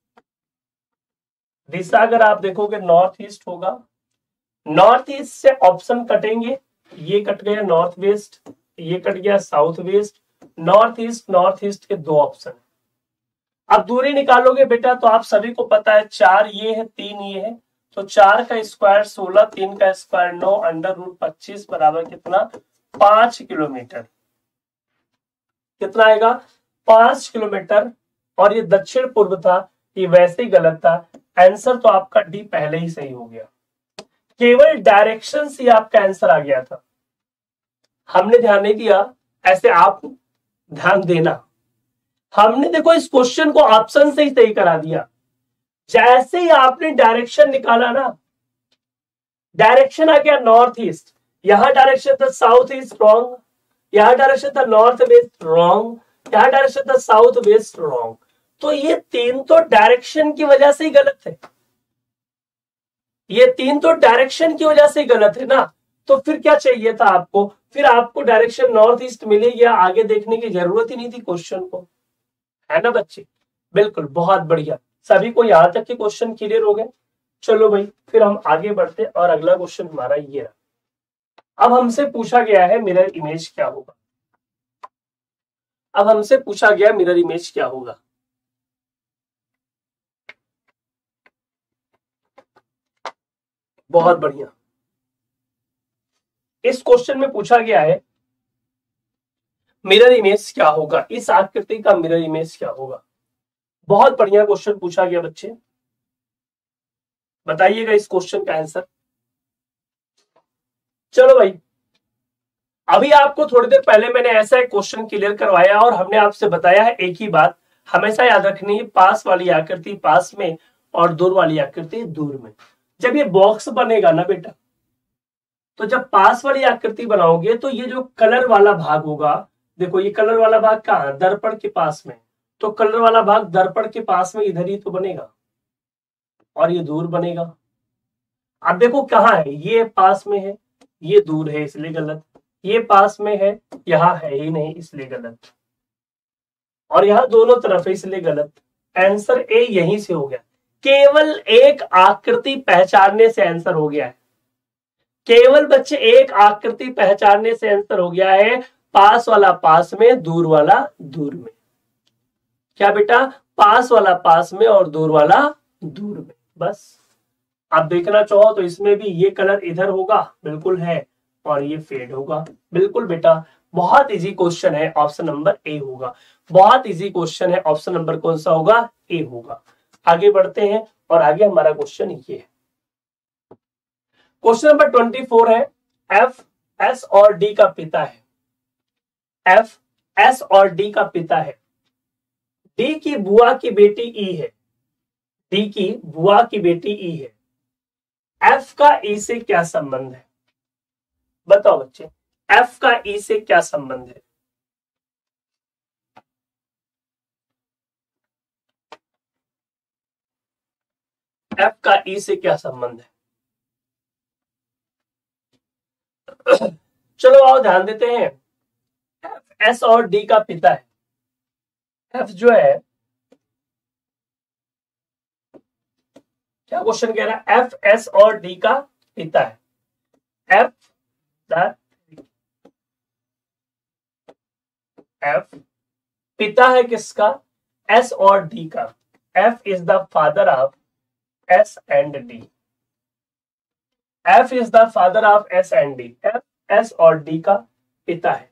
दिशा अगर आप देखोगे नॉर्थ ईस्ट होगा। नॉर्थ ईस्ट से ऑप्शन कटेंगे, ये कट गया नॉर्थ वेस्ट, ये कट गया साउथ वेस्ट, नॉर्थ ईस्ट के 2 ऑप्शन। अब दूरी निकालोगे बेटा तो आप सभी को पता है 4 ये है, 3 ये है, तो 4 का स्क्वायर 16, 3 का स्क्वायर 9, अंडर रूट 25 बराबर कितना? 5 किलोमीटर। कितना आएगा? 5 किलोमीटर। और ये दक्षिण पूर्व था, ये वैसे ही गलत था। आंसर तो आपका डी पहले ही सही हो गया, केवल डायरेक्शन से आपका आंसर आ गया था। हमने ध्यान नहीं दिया, ऐसे आप ध्यान देना। हमने देखो इस क्वेश्चन को ऑप्शन से ही सही करा दिया। जैसे ही आपने डायरेक्शन निकाला ना, डायरेक्शन आ गया नॉर्थ ईस्ट, यहां डायरेक्शन था साउथ ईस्ट, रॉन्ग। यहां डायरेक्शन था नॉर्थ वेस्ट, रॉन्ग। यहां डायरेक्शन था साउथ वेस्ट, रॉन्ग। तो ये 3 तो डायरेक्शन की वजह से ही गलत है। ये 3 तो डायरेक्शन की वजह से गलत है ना। तो फिर क्या चाहिए था आपको? फिर आपको डायरेक्शन नॉर्थ ईस्ट मिलेगी, आगे देखने की जरूरत ही नहीं थी क्वेश्चन को, है ना बच्चे? बिल्कुल, बहुत बढ़िया। सभी को यहां तक के क्वेश्चन क्लियर हो गए? चलो भाई, फिर हम आगे बढ़ते और अगला क्वेश्चन हमारा ये रहा। अब हमसे पूछा गया है मिरर इमेज क्या होगा। अब हमसे पूछा गया मिरर इमेज क्या होगा। बहुत बढ़िया। इस क्वेश्चन में पूछा गया है मिरर इमेज क्या होगा, इस आकृति का मिरर इमेज क्या होगा। बहुत बढ़िया क्वेश्चन पूछा गया बच्चे, बताइएगा इस क्वेश्चन का आंसर। चलो भाई, अभी आपको थोड़ी देर पहले मैंने ऐसा एक क्वेश्चन क्लियर करवाया और हमने आपसे बताया है एक ही बात, हमेशा याद रखनी है, पास वाली आकृति पास में और दूर वाली आकृति दूर में। जब ये बॉक्स बनेगा ना बेटा, तो जब पास वाली आकृति बनाओगे तो ये जो कलर वाला भाग होगा, देखो ये कलर वाला भाग कहाँ? दर्पण के पास में। तो कलर वाला भाग दर्पण के पास में इधर ही तो बनेगा और ये दूर बनेगा। अब देखो कहाँ है, ये पास में है, ये दूर है इसलिए गलत। ये पास में है, यहां है ही नहीं इसलिए गलत। और यहां दोनों तरफ है इसलिए गलत। आंसर ए यहीं से हो गया। केवल एक आकृति पहचानने से आंसर हो गया है। केवल बच्चे एक आकृति पहचानने से आंसर हो गया है। पास वाला पास में, दूर वाला दूर में। क्या बेटा? पास वाला पास में और दूर वाला दूर में। बस आप देखना चाहो तो इसमें भी ये कलर इधर होगा, बिल्कुल है, और ये फेड होगा, बिल्कुल बेटा। बहुत इजी क्वेश्चन है, ऑप्शन नंबर ए होगा। बहुत इजी क्वेश्चन है, ऑप्शन नंबर कौन सा होगा? ए होगा। आगे बढ़ते हैं और आगे हमारा क्वेश्चन ये है। क्वेश्चन नंबर 24 है, एफ एस और डी का पिता है। एफ एस और डी का पिता है। डी की बुआ की बेटी ई है। डी की बुआ की बेटी ई है। एफ का ई से क्या संबंध है? बताओ बच्चे, एफ का ई से क्या संबंध है? एफ का ई से क्या संबंध है? चलो आओ ध्यान देते हैं। एफ एस और डी का पिता है। एफ जो है क्या क्वेश्चन कह रहा है? एफ एस और डी का पिता है। एफ एफ पिता है किसका? एस और डी का। F is the father of S and D. F is the father of S and D. F S और डी का पिता है।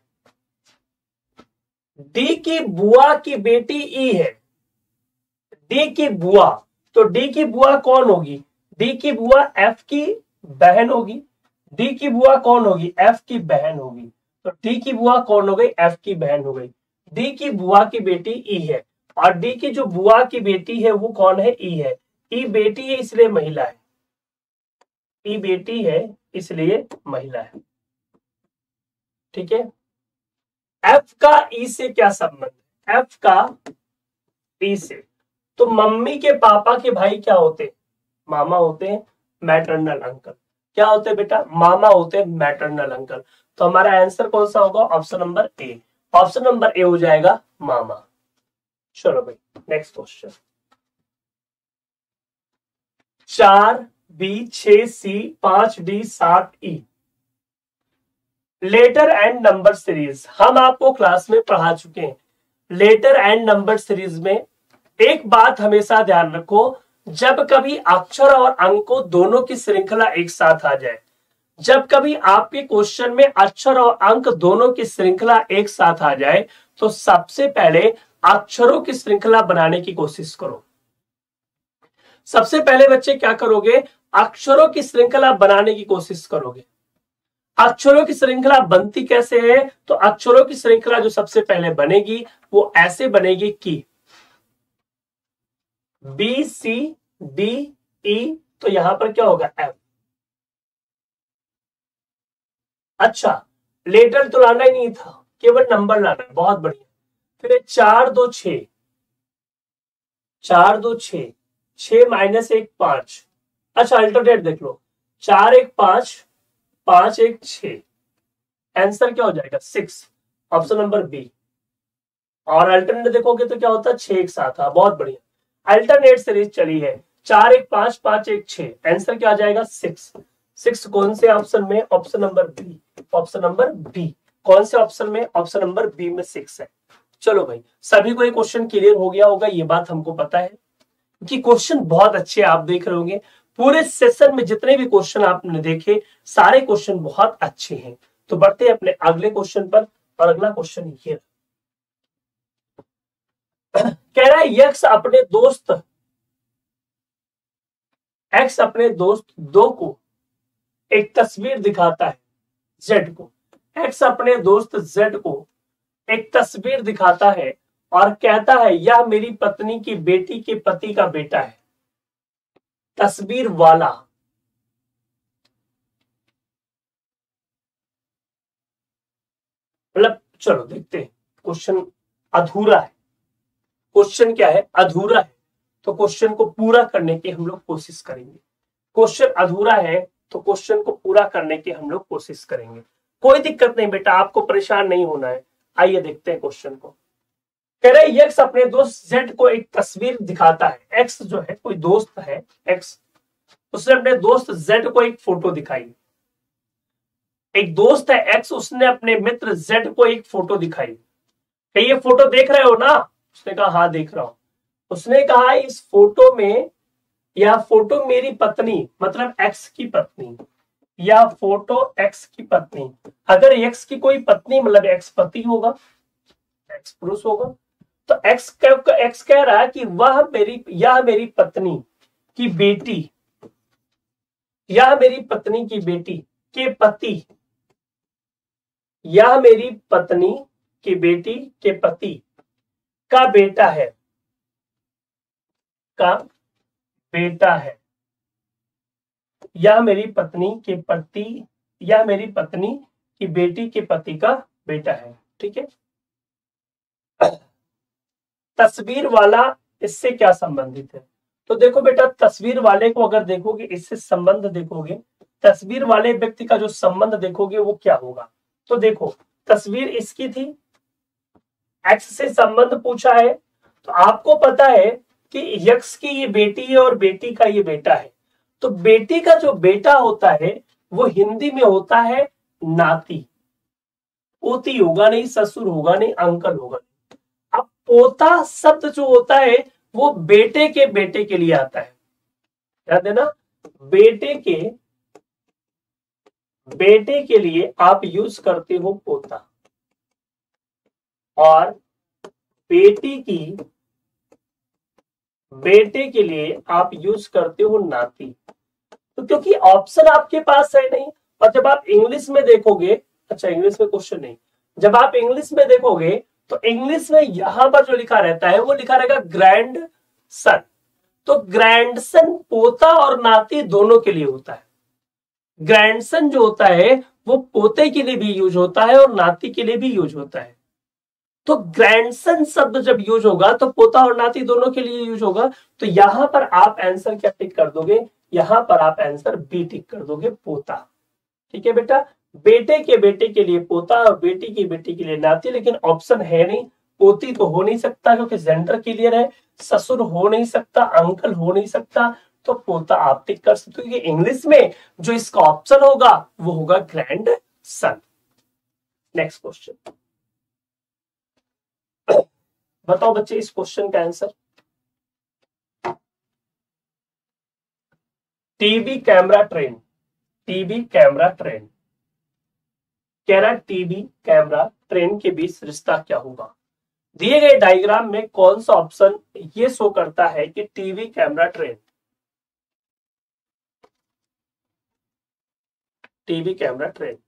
डी की बुआ की बेटी ई है। डी की बुआ, तो डी की बुआ कौन होगी? डी की बुआ एफ की बहन होगी। डी की बुआ कौन होगी? एफ की बहन होगी। तो डी की बुआ कौन हो गई? एफ की बहन हो गई। डी की बुआ की बेटी ई है, और डी की जो बुआ की बेटी है वो कौन है? ई है। ई बेटी है इसलिए महिला है। ई बेटी है इसलिए महिला है। ठीक है। एफ का ई से क्या संबंध? एफ का ई से, तो मम्मी के पापा के भाई क्या होते? मामा होते हैं, मैटरनल अंकल। क्या होते हैं बेटा? मामा होते हैं, मैटरनल अंकल। तो हमारा आंसर कौन सा होगा? Option number A. Option number A हो जाएगा मामा। चलो भाई next question. 4 B 6 C 5 D 7 E. Letter and number series हम आपको क्लास में पढ़ा चुके हैं। लेटर एंड नंबर सीरीज में एक बात हमेशा ध्यान रखो, जब कभी अक्षर और अंकों दोनों की श्रृंखला एक साथ आ जाए, जब कभी आपके क्वेश्चन में अक्षर और अंक दोनों की श्रृंखला एक साथ आ जाए, तो सबसे पहले अक्षरों की श्रृंखला बनाने की कोशिश करो। सबसे पहले बच्चे क्या करोगे? अक्षरों की श्रृंखला बनाने की कोशिश करोगे। अक्षरों की श्रृंखला बनती कैसे है? तो अक्षरों की श्रृंखला जो सबसे पहले बनेगी वो ऐसे बनेगी कि बी सी डी ई, तो यहां पर क्या होगा? एफ। अच्छा, लेटर तो लाना ही नहीं था, केवल नंबर लाना है। बहुत बढ़िया। फिर 4 2 6, 4 2 6, 6 माइनस 1 5। अच्छा अल्टरनेट देख लो, 4 1 5, 5 1 6। आंसर क्या हो जाएगा? 6। Option number B. और अल्टरनेट देखोगे तो क्या होता है? 6 1 7। बहुत बढ़िया। अल्टरनेट सीरीज चली है 4 1 5 5 1 6। आंसर क्या आ जाएगा? 6। 6 कौन से ऑप्शन में? Option number B. Option number B. कौन से ऑप्शन में? ऑप्शन नंबर बी में 6 है। चलो भाई, सभी को ये क्वेश्चन क्लियर हो गया होगा, ये बात हमको पता है कि क्वेश्चन बहुत अच्छे आप देख रहे होंगे। पूरे सेशन में जितने भी क्वेश्चन आपने देखे सारे क्वेश्चन बहुत अच्छे हैं। तो बढ़ते हैं अपने अगले क्वेश्चन पर, और अगला क्वेश्चन ये कह रहा है यक्स अपने दोस्त एक्स अपने दोस्त दो को एक तस्वीर दिखाता है जेड को। एक्स अपने दोस्त जेड को एक तस्वीर दिखाता है और कहता है यह मेरी पत्नी की बेटी के पति का बेटा है। तस्वीर वाला मतलब, चलो देखते हैं। क्वेश्चन अधूरा है। क्वेश्चन क्या है? अधूरा है। तो क्वेश्चन को पूरा करने की हम लोग कोशिश करेंगे। क्वेश्चन अधूरा है तो क्वेश्चन को पूरा करने की हम लोग कोशिश करेंगे। कोई दिक्कत नहीं बेटा, आपको परेशान नहीं होना है। आइए देखते हैं क्वेश्चन को। कह रहे यक्स अपने दोस्त जेड को एक तस्वीर दिखाता है। एक्स जो है कोई दोस्त है, एक्स, उसने अपने दोस्त जेड को एक फोटो दिखाई। एक दोस्त है एक्स, उसने अपने मित्र जेड को एक फोटो दिखाई। ये फोटो देख रहे हो ना? उसने कहा हाँ देख रहा हूं। उसने कहा इस फोटो में, यह फोटो मेरी पत्नी मतलब एक्स की पत्नी, या फोटो एक्स की पत्नी। अगर एक्स की कोई पत्नी मतलब एक्स पति होगा, एक्स पुरुष होगा, तो एक्स कह रहा है कि यह मेरी पत्नी की बेटी, यह मेरी पत्नी की बेटी के पति, यह मेरी पत्नी की बेटी के पति का बेटा है, का बेटा है। यह मेरी पत्नी के पति, यह मेरी पत्नी की बेटी के पति का बेटा है। ठीक है। तस्वीर वाला इससे क्या संबंधित है? तो देखो बेटा, तस्वीर वाले को अगर देखोगे, इससे संबंध देखोगे, तस्वीर वाले व्यक्ति का जो संबंध देखोगे वो क्या होगा? तो देखो, तस्वीर इसकी थी, एक्स से संबंध पूछा है, तो आपको पता है कि यक्ष की ये बेटी है और बेटी का ये बेटा है, तो बेटी का जो बेटा होता है वो हिंदी में होता है नाती। पोती होगा नहीं, ससुर होगा नहीं, अंकल होगा। अब पोता शब्द जो होता है वो बेटे के लिए आता है, ध्यान देना। बेटे के लिए आप यूज करते हो पोता, और बेटे के लिए आप यूज करते हो नाती। तो क्योंकि ऑप्शन आपके पास है नहीं, और जब आप इंग्लिश में देखोगे, अच्छा इंग्लिश में क्वेश्चन नहीं, जब आप इंग्लिश में देखोगे तो इंग्लिश में यहां पर जो लिखा रहता है वो लिखा रहेगा ग्रैंड सन। तो ग्रैंडसन पोता और नाती दोनों के लिए होता है। ग्रैंडसन जो होता है वो पोते के लिए भी यूज होता है और नाती के लिए भी यूज होता है। तो ग्रैंडसन शब्द जब यूज होगा तो पोता और नाती दोनों के लिए यूज होगा। तो यहां पर आप आंसर क्या टिक कर दोगे, यहां पर आप आंसर बी टिक कर दोगे, पोता। ठीक है बेटा, बेटे के लिए पोता और बेटी की बेटी के लिए नाती, लेकिन ऑप्शन है नहीं। पोती तो हो नहीं सकता क्योंकि जेंडर क्लियर है, ससुर हो नहीं सकता, अंकल हो नहीं सकता, तो पोता आप टिक कर सकते हो। इंग्लिश में जो इसका ऑप्शन होगा वो होगा ग्रैंड सन। नेक्स्ट क्वेश्चन बताओ बच्चे इस क्वेश्चन का answer. TV camera train, TV camera train, कह रहा टीवी कैमरा ट्रेन के बीच रिश्ता क्या होगा। दिए गए डायग्राम में कौन सा ऑप्शन ये शो करता है कि TV camera train, TV camera train,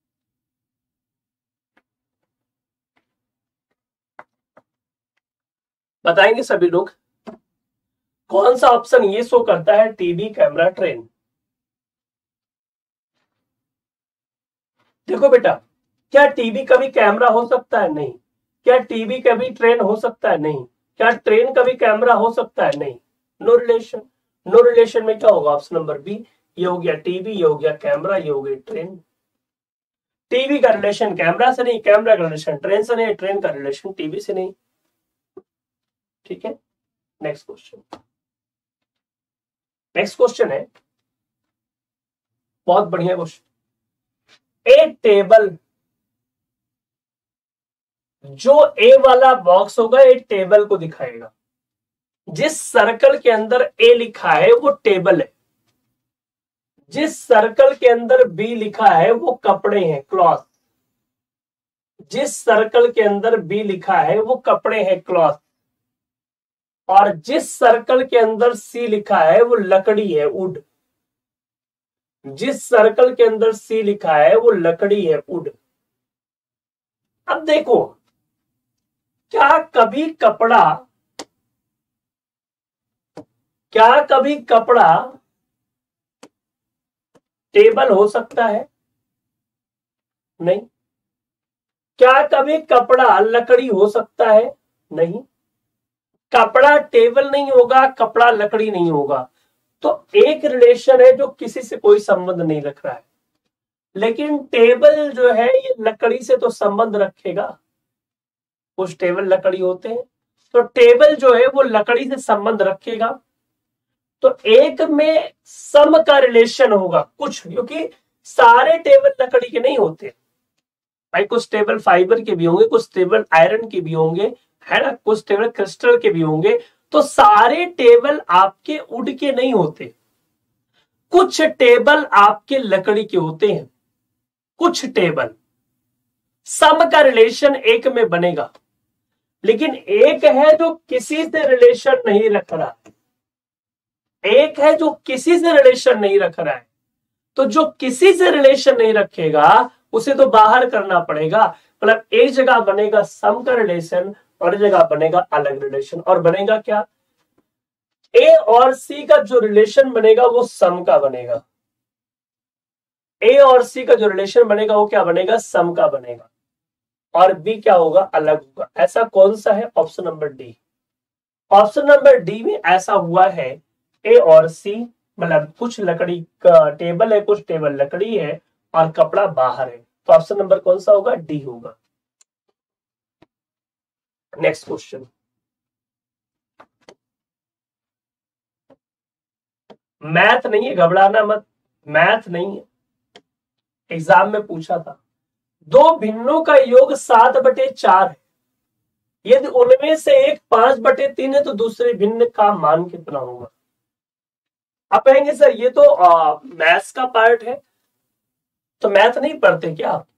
बताएंगे सभी लोग कौन सा ऑप्शन ये शो करता है टीवी कैमरा ट्रेन। देखो बेटा, क्या टीवी कभी कैमरा हो सकता है? नहीं। क्या टीवी कभी ट्रेन हो सकता है? नहीं। क्या ट्रेन कभी कैमरा हो सकता है? नहीं। No relation. नो रिलेशन में क्या होगा? Option number B. ये हो गया टीवी, ये हो गया कैमरा, ये हो गई ट्रेन। टीवी का रिलेशन कैमरा से नहीं, कैमरा का रिलेशन ट्रेन से नहीं, ट्रेन का रिलेशन टीवी से नहीं। ठीक है, नेक्स्ट क्वेश्चन। नेक्स्ट क्वेश्चन है बहुत बढ़िया क्वेश्चन। ए टेबल, जो ए वाला बॉक्स होगा ए टेबल को दिखाएगा। जिस सर्कल के अंदर ए लिखा है वो टेबल है, जिस सर्कल के अंदर बी लिखा है वो कपड़े हैं, क्लॉथ। जिस सर्कल के अंदर बी लिखा है वो कपड़े हैं, क्लॉथ। और जिस सर्कल के अंदर सी लिखा है वो लकड़ी है, वुड। जिस सर्कल के अंदर सी लिखा है वो लकड़ी है, वुड। अब देखो, क्या कभी कपड़ा टेबल हो सकता है? नहीं। क्या कभी कपड़ा लकड़ी हो सकता है? नहीं। कपड़ा टेबल नहीं होगा, कपड़ा लकड़ी नहीं होगा। तो एक रिलेशन है जो किसी से कोई संबंध नहीं रख रहा है, लेकिन टेबल जो है ये लकड़ी से तो संबंध रखेगा। कुछ टेबल लकड़ी होते हैं, तो टेबल जो है वो लकड़ी से संबंध रखेगा। तो एक में सम का रिलेशन होगा कुछ, क्योंकि सारे टेबल लकड़ी के नहीं होते भाई। कुछ टेबल फाइबर के भी होंगे, कुछ टेबल आयरन के भी होंगे, है ना, कुछ टेबल क्रिस्टल के भी होंगे। तो सारे टेबल आपके वुड के नहीं होते। कुछ टेबल आपके लकड़ी के होते हैं, कुछ टेबल। सम का रिलेशन एक में बनेगा, लेकिन एक है जो किसी से रिलेशन नहीं रख रहा है, एक है जो किसी से रिलेशन नहीं रख रहा है। तो जो किसी से रिलेशन नहीं रखेगा उसे तो बाहर करना पड़ेगा। मतलब एक जगह बनेगा सम का रिलेशन और एक जगह बनेगा अलग रिलेशन। और बनेगा क्या? ए और सी का जो रिलेशन बनेगा वो सम का बनेगा। ए और सी का जो रिलेशन बनेगा वो क्या बनेगा? सम का बनेगा। और बी क्या होगा? अलग होगा। ऐसा कौन सा है? Option number D. Option number D में ऐसा हुआ है, ए और सी, मतलब कुछ लकड़ी का टेबल है, कुछ टेबल लकड़ी है और कपड़ा बाहर है। तो ऑप्शन नंबर कौन सा होगा? डी होगा। Next question. मैथ नहीं है, घबराना मत, मैथ नहीं है, एग्जाम में पूछा था। दो भिन्नों का योग 7/4 है, यदि उनमें से एक 5/3 है तो दूसरे भिन्न का मान कितना होगा। आप कहेंगे सर ये तो मैथ्स का पार्ट है, तो मैथ नहीं पढ़ते क्या आप?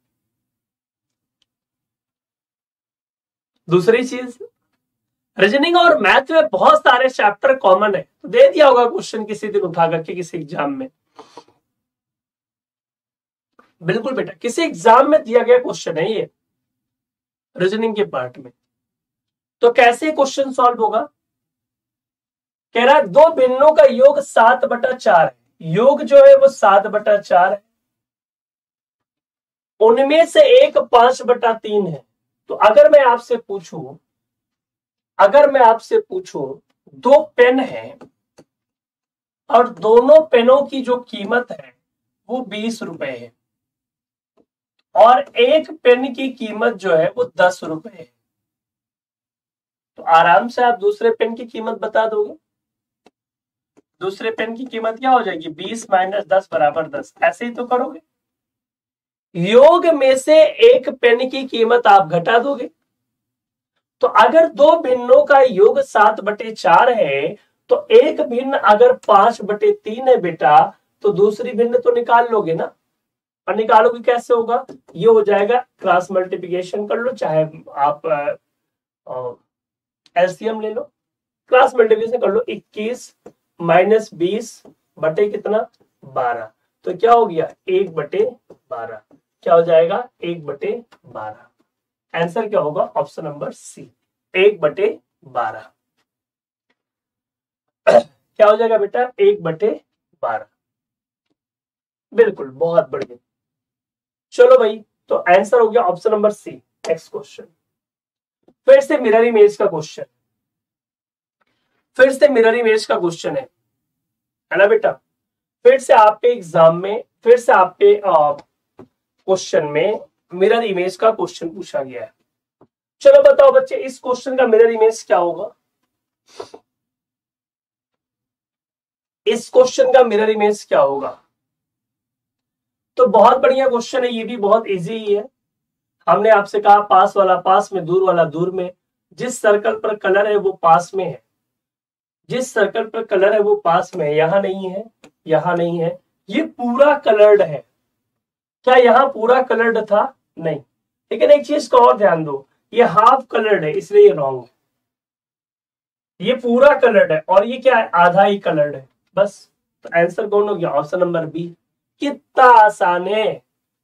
दूसरी चीज, रीजनिंग और मैथ में बहुत सारे चैप्टर कॉमन है, तो दे दिया होगा क्वेश्चन किसी दिन उठा करके किसी एग्जाम में। बिल्कुल बेटा, किसी एग्जाम में दिया गया क्वेश्चन है ये रीजनिंग के पार्ट में। तो कैसे क्वेश्चन सॉल्व होगा? कह रहा है दो भिन्नों का योग 7/4 है, योग जो है वो 7/4 है, उनमें से एक 5/3 है। तो अगर मैं आपसे पूछूं दो पेन है और दोनों पेनों की जो कीमत है वो 20 रुपए है और एक पेन की कीमत जो है वो 10 रुपए है, तो आराम से आप दूसरे पेन की कीमत बता दोगे। दूसरे पेन की कीमत क्या हो जाएगी? 20 - 10 = 10, ऐसे ही तो करोगे। योग में से एक पेन की कीमत आप घटा दोगे। तो अगर दो भिन्नों का योग 7/4 है तो एक भिन्न अगर 5/3 है बेटा, तो दूसरी भिन्न तो निकाल लोगे ना। और निकालोगे कैसे होगा? ये हो जाएगा, क्रॉस मल्टीप्लिकेशन कर लो, चाहे आप एलसीएम ले लो, क्रॉस मल्टीप्लिकेशन कर लो। 21 - 20 बटे कितना? 12। तो क्या हो गया? 1/12। क्या हो जाएगा? 1/12। आंसर क्या होगा? Option number C, 1/12। क्या हो जाएगा बेटा? 1/12। बिल्कुल, बहुत बढ़िया। चलो भाई, तो आंसर हो गया option number C. Next question, फिर से मिरर इमेज का क्वेश्चन, है ना बेटा? फिर से आपके एग्जाम में, फिर से आपके क्वेश्चन में मिरर इमेज का क्वेश्चन पूछा गया है। चलो बताओ बच्चे, इस क्वेश्चन का मिरर इमेज क्या होगा? इस क्वेश्चन का मिरर इमेज क्या होगा? तो बहुत बढ़िया क्वेश्चन है, ये भी बहुत इजी ही है। हमने आपसे कहा पास वाला पास में, दूर वाला दूर में। जिस सर्कल पर कलर है वो पास में है, जिस सर्कल पर कलर है वो पास में है, यहां नहीं है, यहां नहीं है। ये पूरा कलर्ड है। क्या यहां पूरा कलर्ड था? नहीं। लेकिन एक चीज का और ध्यान दो, ये हाफ कलर्ड है, इसलिए ये रॉन्ग है। ये पूरा कलर्ड है और ये क्या है? आधा ही कलर्ड है, बस। तो आंसर कौन हो गया? Option number B. कितना आसान है।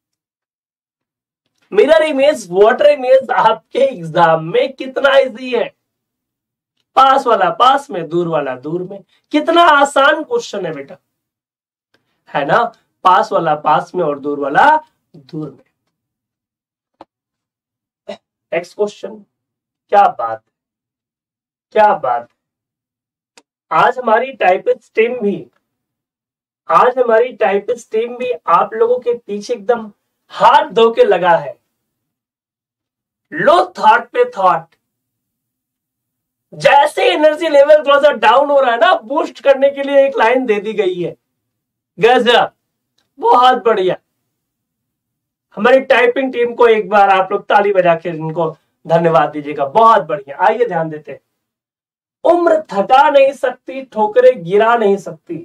मिरर इमेज, वाटर इमेज आपके एग्जाम में कितना इजी है। पास वाला पास में, दूर वाला दूर में। कितना आसान क्वेश्चन है बेटा, है ना? पास वाला पास में और दूर वाला दूर में। नेक्स्ट क्वेश्चन, क्या बात, क्या बात। आज हमारी टाइपिस्ट टीम भी आप लोगों के पीछे एकदम हाथ धो के लगा है। लो थॉट पे थॉट। जैसे एनर्जी लेवल थोड़ा सा डाउन हो रहा है ना, बूस्ट करने के लिए एक लाइन दे दी गई है। गजब, बहुत बढ़िया। हमारी टाइपिंग टीम को एक बार आप लोग ताली बजा के इनको धन्यवाद दीजिएगा, बहुत बढ़िया। आइए ध्यान देते हैं। उम्र थका नहीं सकती, ठोकरें गिरा नहीं सकती।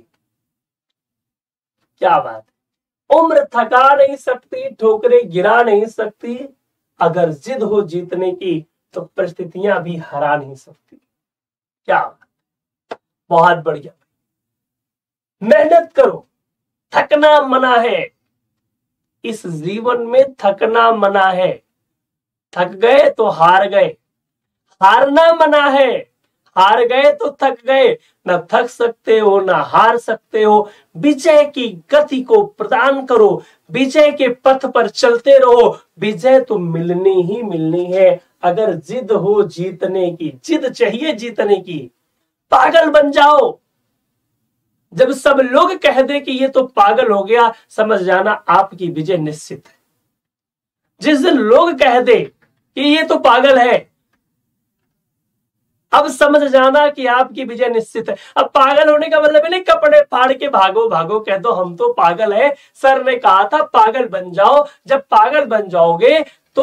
क्या बात है। उम्र थका नहीं सकती, ठोकरें गिरा नहीं सकती, अगर जिद हो जीतने की तो परिस्थितियां भी हरा नहीं सकती। क्या बात, बहुत बढ़िया। मेहनत करो, थकना मना है। इस जीवन में थकना मना है। थक गए तो हार गए, हारना मना है। हार गए तो थक गए, न थक सकते हो न हार सकते हो। विजय की गति को प्रदान करो, विजय के पथ पर चलते रहो। विजय तो मिलनी ही मिलनी है। अगर जिद हो जीतने की, जिद चाहिए जीतने की, पागल बन जाओ। जब सब लोग कह दे कि ये तो पागल हो गया, समझ जाना आपकी विजय निश्चित है। जिस दिन लोग कह दे कि ये तो पागल है, अब समझ जाना कि आपकी विजय निश्चित है। अब पागल होने का मतलब नहीं कपड़े फाड़ के भागो भागो कह दो हम तो पागल है, सर ने कहा था पागल बन जाओ। जब पागल बन जाओगे तो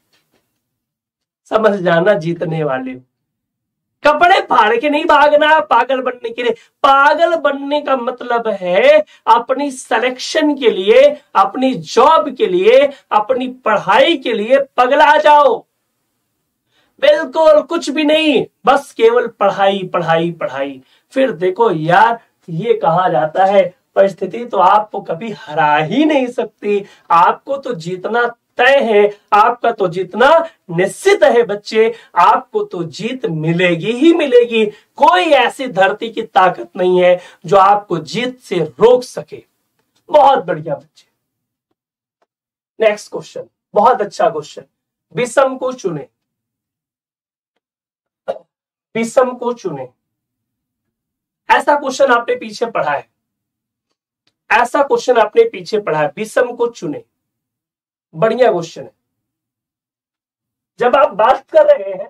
समझ जाना जीतने वाले हो। कपड़े फाड़ के नहीं भागना पागल बनने के लिए। पागल बनने का मतलब है अपनी सिलेक्शन के लिए, अपनी जॉब के लिए, अपनी पढ़ाई के लिए पगला जाओ। बिल्कुल कुछ भी नहीं, बस केवल पढ़ाई पढ़ाई पढ़ाई। फिर देखो यार, ये कहा जाता है परिस्थिति तो आपको कभी हरा ही नहीं सकती। आपको तो जीतना तय है, आपका तो जीतना निश्चित है बच्चे। आपको तो जीत मिलेगी ही मिलेगी। कोई ऐसी धरती की ताकत नहीं है जो आपको जीत से रोक सके। बहुत बढ़िया बच्चे। नेक्स्ट क्वेश्चन, बहुत अच्छा क्वेश्चन। विषम को चुने, विषम को चुने। ऐसा क्वेश्चन आपने पीछे पढ़ा है, ऐसा क्वेश्चन आपने पीछे पढ़ा है। विषम को चुने, बढ़िया क्वेश्चन है। जब आप बात कर रहे हैं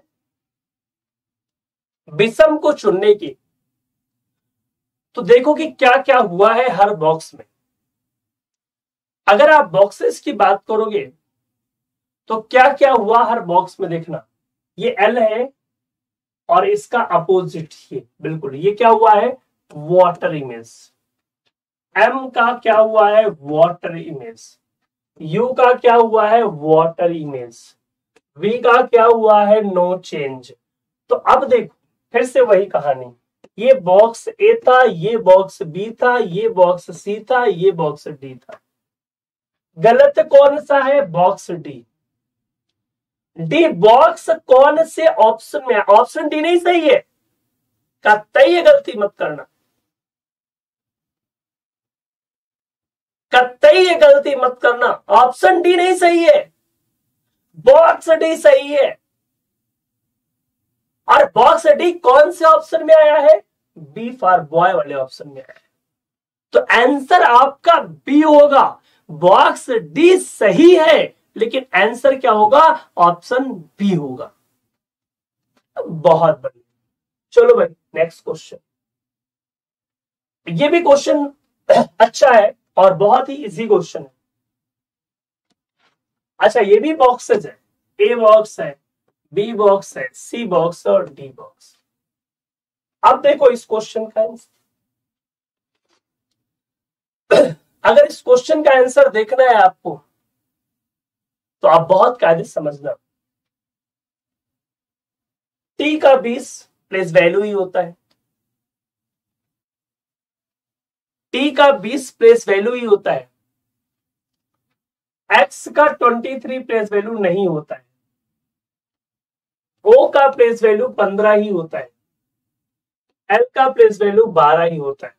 विषम को चुनने की, तो देखो कि क्या क्या हुआ है हर बॉक्स में। अगर आप बॉक्सेस की बात करोगे तो क्या क्या हुआ हर बॉक्स में देखना। ये एल है और इसका अपोजिट ये, बिल्कुल ये क्या हुआ है, वाटर इमेज। एम का क्या हुआ है, वाटर इमेज। यू का क्या हुआ है, वाटर इमेज। वी का क्या हुआ है, नो चेंज। तो अब देखो फिर से वही कहानी, ये बॉक्स ए था, ये बॉक्स बी था, ये बॉक्स सी था, ये बॉक्स डी था। गलत कौन सा है, बॉक्स डी। डी बॉक्स कौन से ऑप्शन में है, ऑप्शन डी नहीं सही है। कतई ये गलती मत करना, कतई ये गलती मत करना। ऑप्शन डी नहीं सही है, बॉक्स डी सही है। और बॉक्स डी कौन से ऑप्शन में आया है, बी फॉर बॉय वाले ऑप्शन में आया है। तो आंसर आपका बी होगा। बॉक्स डी सही है लेकिन आंसर क्या होगा, ऑप्शन बी होगा। बहुत बढ़िया। चलो भाई नेक्स्ट क्वेश्चन। ये भी क्वेश्चन अच्छा है और बहुत ही इजी क्वेश्चन है। अच्छा ये भी बॉक्सेस है, ए बॉक्स है, बी बॉक्स है, सी बॉक्स है और डी बॉक्स। अब देखो इस क्वेश्चन का आंसर। अगर इस क्वेश्चन का आंसर देखना है आपको तो आप बहुत कायदे से समझना। टी का 20 प्लेस वैल्यू ही होता है, टी का 20 प्लेस वैल्यू ही होता है। एक्स का 23 प्लेस वैल्यू नहीं होता है। ओ का प्लेस वैल्यू 15 ही होता है। एल का प्लेस वैल्यू 12 ही होता है।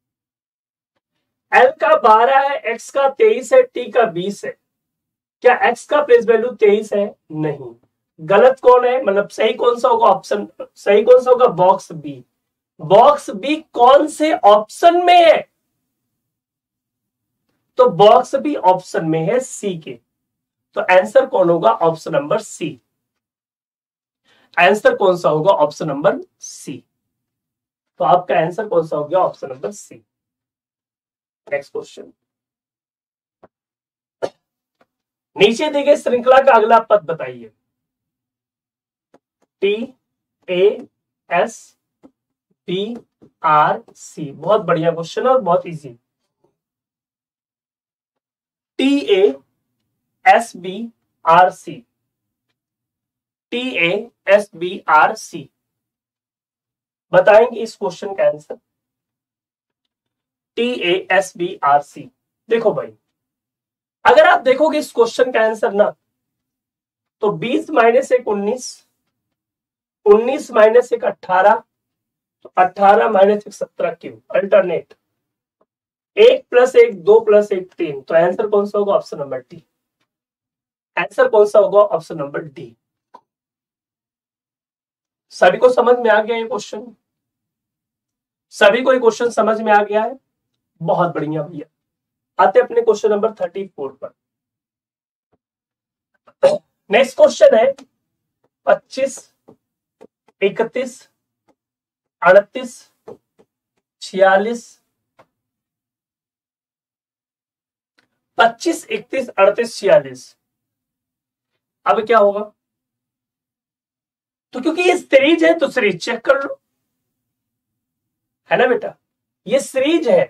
एल का 12 है, एक्स का 23 है, टी का 20 है। क्या एक्स का प्लेस वैल्यू 23 है, नहीं। गलत कौन है, मतलब सही कौन सा होगा, ऑप्शन सही कौन सा होगा, बॉक्स बी। बॉक्स बी कौन से ऑप्शन में है, तो बॉक्स बी ऑप्शन में है सी के। तो आंसर कौन होगा, ऑप्शन नंबर सी। आंसर कौन सा होगा, ऑप्शन नंबर सी। तो आपका आंसर कौन सा हो गया, option number C. Next question. नीचे दी गई श्रृंखला का अगला पद बताइए। T A S B R C. बहुत बढ़िया क्वेश्चन और बहुत easy. T A S B R C, T A S B R C. बताएंगे इस क्वेश्चन का answer. T A S B R C. देखो भाई, अगर आप देखोगे इस क्वेश्चन का आंसर ना, तो 20 माइनस 1 19, 19 माइनस 1 18, तो 18 माइनस 1 17 क्यों, अल्टरनेट। 1 plus 1 2 plus 1 3। तो आंसर कौन सा होगा, ऑप्शन नंबर डी। आंसर कौन सा होगा, ऑप्शन नंबर डी। सभी को समझ में आ गया ये क्वेश्चन, सभी को ये क्वेश्चन समझ में आ गया है। बहुत बढ़िया भैया। आते अपने क्वेश्चन नंबर 34 पर। नेक्स्ट क्वेश्चन है 25 31, 38, 46, 25, 31, 38, 46। अब क्या होगा? तो क्योंकि ये सीरीज है तो सीरीज चेक कर लो, है ना बेटा, ये सीरीज है।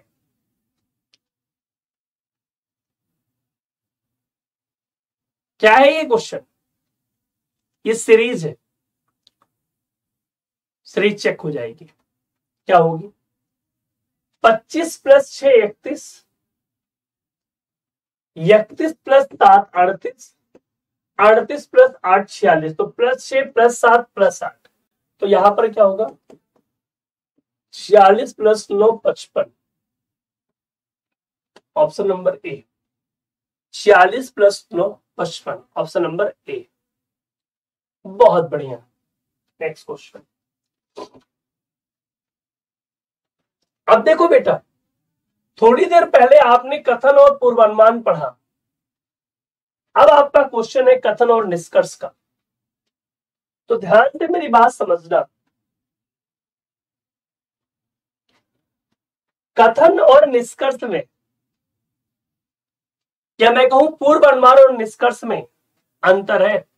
क्या है ये क्वेश्चन? ये सीरीज है, सीरीज चेक हो जाएगी। क्या होगी? 25 + 6 31, 31 + 7 38, 38 + 8 46, तो +6 + 7 + 8, तो यहां पर क्या होगा? 46 + 9 55। Option number A, 46 + 9 55, option number A. बहुत बढ़िया। Next question. अब देखो बेटा, थोड़ी देर पहले आपने कथन और पूर्वानुमान पढ़ा, अब आपका क्वेश्चन है कथन और निष्कर्ष का। तो ध्यान से मेरी बात समझना। कथन और निष्कर्ष में, या मैं कहूं पूर्वानुमान और निष्कर्ष में अंतर है।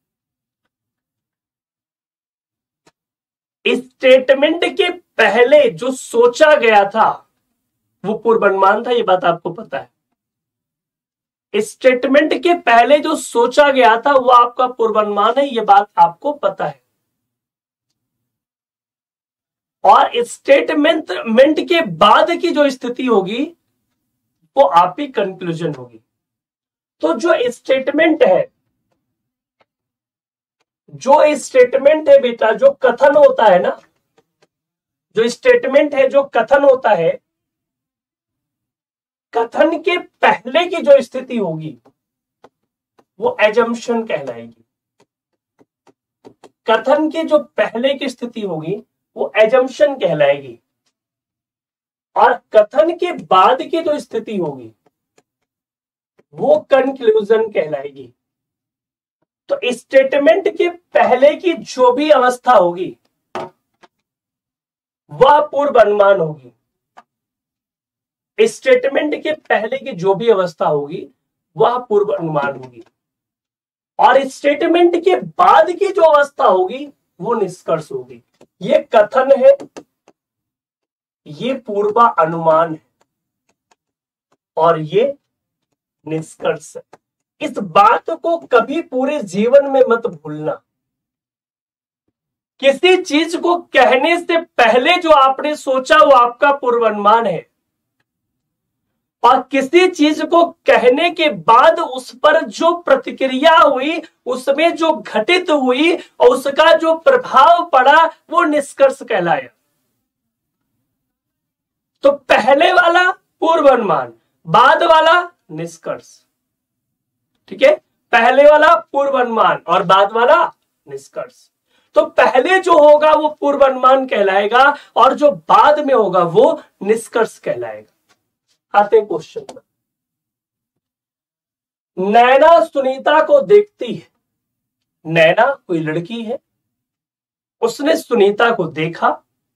स्टेटमेंट के पहले जो सोचा गया था वो पूर्वानुमान था, ये बात आपको पता है। स्टेटमेंट के पहले जो सोचा गया था वो आपका पूर्वानुमान है, ये बात आपको पता है। और स्टेटमेंट के बाद की जो स्थिति होगी वो आपकी कंक्लूजन होगी। तो जो स्टेटमेंट है बेटा, जो कथन होता है ना, जो स्टेटमेंट है, जो कथन होता है, कथन के पहले की जो स्थिति होगी वो एजम्पशन कहलाएगी। कथन के जो पहले की स्थिति होगी वो एजम्पशन कहलाएगी, और कथन के बाद की जो स्थिति होगी वो कंक्लूजन कहलाएगी। तो स्टेटमेंट के पहले की जो भी अवस्था होगी वह पूर्वानुमान होगी। स्टेटमेंट के पहले की जो भी अवस्था होगी वह पूर्वानुमान होगी, और स्टेटमेंट के बाद की जो अवस्था होगी वो निष्कर्ष होगी। ये कथन है, ये पूर्वानुमान है, और ये निष्कर्ष है। इस बात को कभी पूरे जीवन में मत भूलना। किसी चीज को कहने से पहले जो आपने सोचा वो आपका पूर्वानुमान है, और किसी चीज को कहने के बाद उस पर जो प्रतिक्रिया हुई, उसमें जो घटित हुई और उसका जो प्रभाव पड़ा वो निष्कर्ष कहलाया। तो पहले वाला पूर्वानुमान, बाद वाला निष्कर्ष। ठीक है, पहले वाला पूर्वानुमान और बाद वाला निष्कर्ष। तो पहले जो होगा वो पूर्वानुमान कहलाएगा, और जो बाद में होगा वो निष्कर्ष कहलाएगा। आते हैं क्वेश्चन पर। नैना सुनीता को देखती है। नैना कोई लड़की है, उसने सुनीता को देखा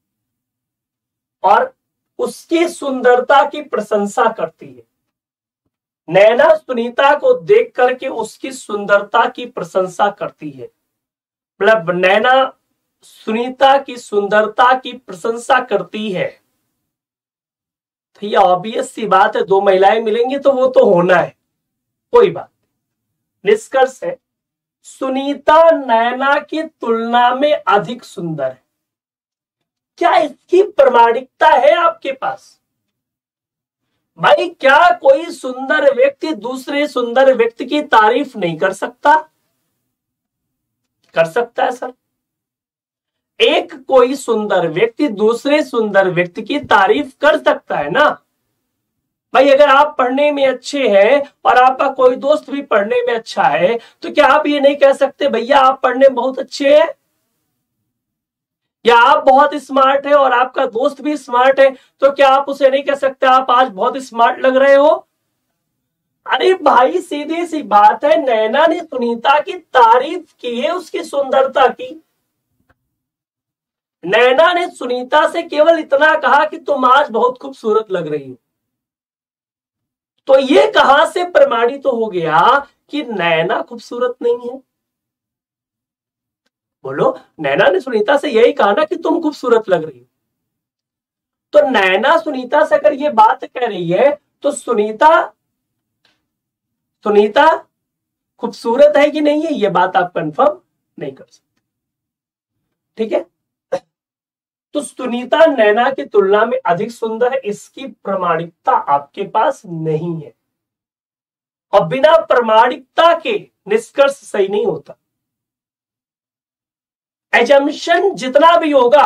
और उसकी सुंदरता की प्रशंसा करती है। नैना सुनीता को देख करके उसकी सुंदरता की प्रशंसा करती है। मतलब नैना सुनीता की सुंदरता की प्रशंसा करती है, तो ये ऑब्वियस सी बात है, दो महिलाएं मिलेंगी तो वो तो होना है, कोई बात। निष्कर्ष है सुनीता नैना की तुलना में अधिक सुंदर है। क्या इसकी प्रामाणिकता है आपके पास? भाई, क्या कोई सुंदर व्यक्ति दूसरे सुंदर व्यक्ति की तारीफ नहीं कर सकता? कर सकता है सर। एक कोई सुंदर व्यक्ति दूसरे सुंदर व्यक्ति की तारीफ कर सकता है ना। भाई, अगर आप पढ़ने में अच्छे हैं और आपका कोई दोस्त भी पढ़ने में अच्छा है, तो क्या आप ये नहीं कह सकते भैया आप पढ़ने में बहुत अच्छे हैं, या आप बहुत स्मार्ट है और आपका दोस्त भी स्मार्ट है, तो क्या आप उसे नहीं कह सकते आप आज बहुत स्मार्ट लग रहे हो? अरे भाई, सीधी सी बात है, नैना ने सुनीता की तारीफ की है उसकी सुंदरता की। नैना ने सुनीता से केवल इतना कहा कि तुम आज बहुत खूबसूरत लग रही हो। तो ये कहां से प्रमाणित हो गया कि नैना खूबसूरत नहीं है? बोलो, नैना ने सुनीता से यही कहा ना कि तुम खूबसूरत लग रही हो। तो नैना सुनीता से अगर ये बात कह रही है तो सुनीता सुनीता खूबसूरत है कि नहीं है, ये बात आप कंफर्म नहीं कर सकते। ठीक है, तो सुनीता नैना की तुलना में अधिक सुंदर है, इसकी प्रमाणिकता आपके पास नहीं है। और बिना प्रमाणिकता के निष्कर्ष सही नहीं होता। एजम्पशन जितना भी होगा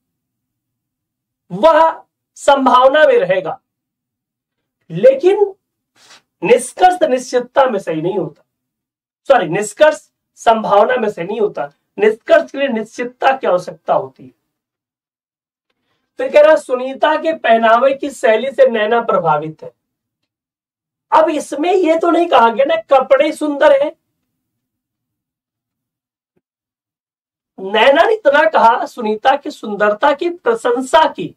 वह संभावना में रहेगा, लेकिन निष्कर्ष निश्चितता में सही नहीं होता। सॉरी, निष्कर्ष संभावना में सही नहीं होता। निष्कर्ष के लिए निश्चितता की आवश्यकता होती है। फिर कह रहा सुनीता के पहनावे की शैली से नैना प्रभावित है। अब इसमें यह तो नहीं कहा गया ना कपड़े सुंदर है। नैना ने इतना कहा सुनीता की सुंदरता की प्रशंसा की,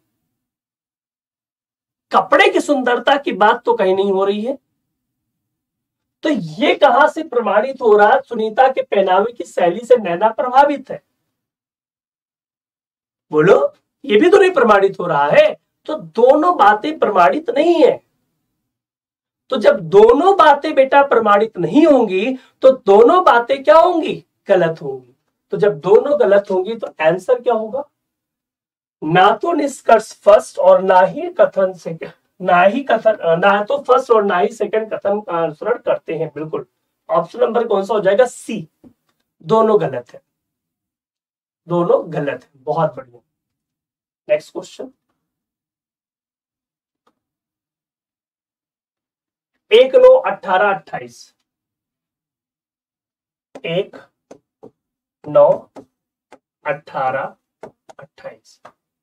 कपड़े की सुंदरता की बात तो कहीं नहीं हो रही है। तो ये कहां से प्रमाणित हो रहा है सुनीता के पहनावे की शैली से नैना प्रभावित है? बोलो, ये भी तो नहीं प्रमाणित हो रहा है। तो दोनों बातें प्रमाणित नहीं है। तो जब दोनों बातें बेटा प्रमाणित नहीं होंगी तो दोनों बातें क्या होंगी? गलत होंगी। तो जब दोनों गलत होंगी तो आंसर क्या होगा? ना तो निष्कर्ष फर्स्ट और ना ही कथन सेकंड, ना तो फर्स्ट और ना ही सेकंड कथन का अनुसरण करते हैं। बिल्कुल ऑप्शन नंबर कौन सा हो जाएगा? सी। दोनों गलत है, दोनों गलत है। बहुत बढ़िया। Next question, 1, 9, 18, 28। 1, 9, 18, 28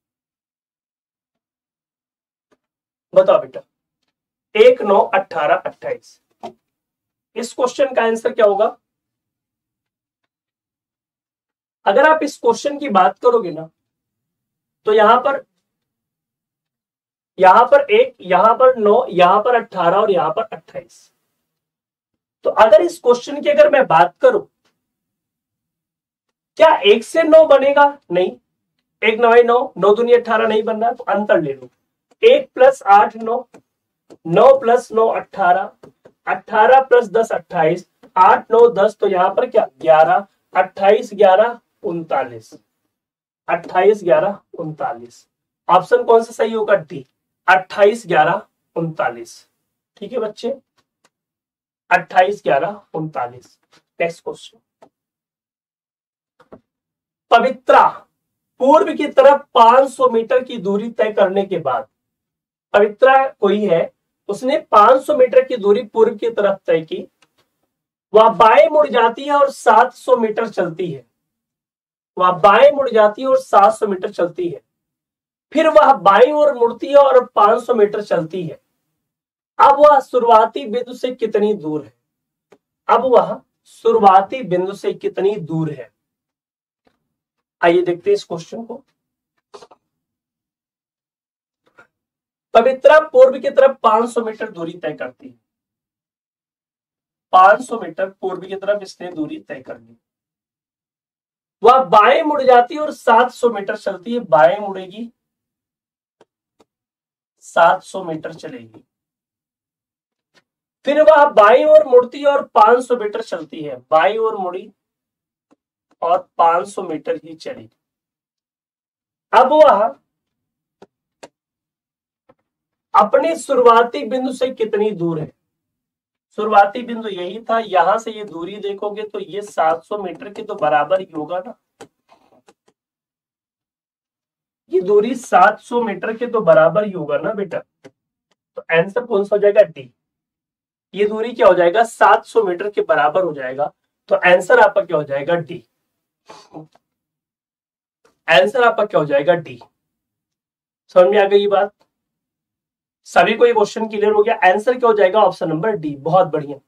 बताओ बेटा। 1, 9, 18, 28 इस क्वेश्चन का आंसर क्या होगा? अगर आप इस क्वेश्चन की बात करोगे ना तो यहां पर 1, यहां पर 9, यहां पर 18 और यहां पर 28। तो अगर इस क्वेश्चन की अगर मैं बात करूं, क्या 1 से 9 बनेगा? नहीं। 1 9 9, 9 दूनी 18 नहीं बनना, तो अंतर ले लो। 1 + 8 9, 9 + 9 18, 18 + 10 28, 8 9 10, तो यहां पर क्या 11, 28 11 39, 28 11 39। ऑप्शन कौन सा सही होगा? डी, 28 11 39। ठीक है बच्चे, 28 11 39। नेक्स्ट क्वेश्चन, पवित्रा पूर्व की तरफ 500 मीटर की दूरी तय करने के बाद, पवित्रा कोई है, उसने 500 मीटर की दूरी पूर्व की तरफ तय की, वह बाएं मुड़ जाती है और 700 मीटर चलती है। वह बाएं मुड़ जाती है और 700 मीटर चलती है। फिर वह बाईं ओर मुड़ती है और 500 मीटर चलती है। अब वह शुरुआती बिंदु से कितनी दूर है? अब वह शुरुआती बिंदु से कितनी दूर है? आइए देखते हैं इस क्वेश्चन को। पवित्रा पूर्व की तरफ 500 मीटर दूरी तय करती है। 500 मीटर पूर्व की तरफ इसने दूरी तय कर ली। वह बाएं मुड़ जाती है और 700 मीटर चलती है। बाएं मुड़ेगी, 700 मीटर चलेगी। फिर वह बाईं ओर मुड़ती है और 500 मीटर चलती है। बाईं ओर मुड़ी और 500 मीटर ही चली। अब वह अपने शुरुआती बिंदु से कितनी दूर है? शुरुआती बिंदु यही था, यहां से ये दूरी देखोगे तो ये 700 मीटर के तो बराबर ही होगा ना। ये दूरी 700 मीटर के तो बराबर ही होगा ना बेटा। तो आंसर कौन सा हो जाएगा? डी। ये दूरी क्या हो जाएगा? 700 मीटर के बराबर हो जाएगा। तो आंसर आपका क्या हो जाएगा? डी। आंसर आपका क्या हो जाएगा? डी। समझ में आ गई बात? सभी को ये क्वेश्चन क्लियर हो गया? आंसर क्या हो जाएगा? Option number D. बहुत बढ़िया।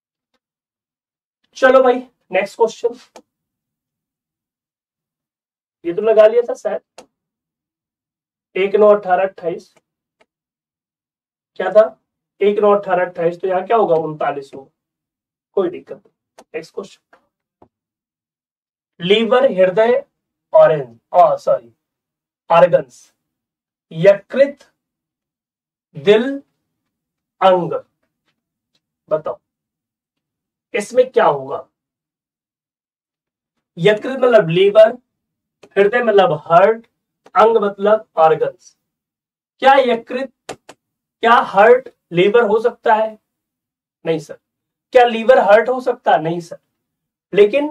चलो भाई नेक्स्ट क्वेश्चन, ये तो लगा लिया था शायद, 1 9 18 28 क्या था, 1 9 18 28, तो यहाँ क्या होगा, 39 होगा, कोई दिक्कत नहीं। नेक्स्ट क्वेश्चन, लीवर, हृदय, ऑरेंज सॉरी ऑर्गन्स, यकृत, दिल, अंग, बताओ इसमें क्या होगा। यकृत मतलब लीवर, हृदय मतलब हार्ट, अंग मतलब ऑर्गन्स। क्या यकृत, क्या हार्ट लीवर हो सकता है? नहीं सर। क्या लीवर हार्ट हो सकता है? नहीं सर। लेकिन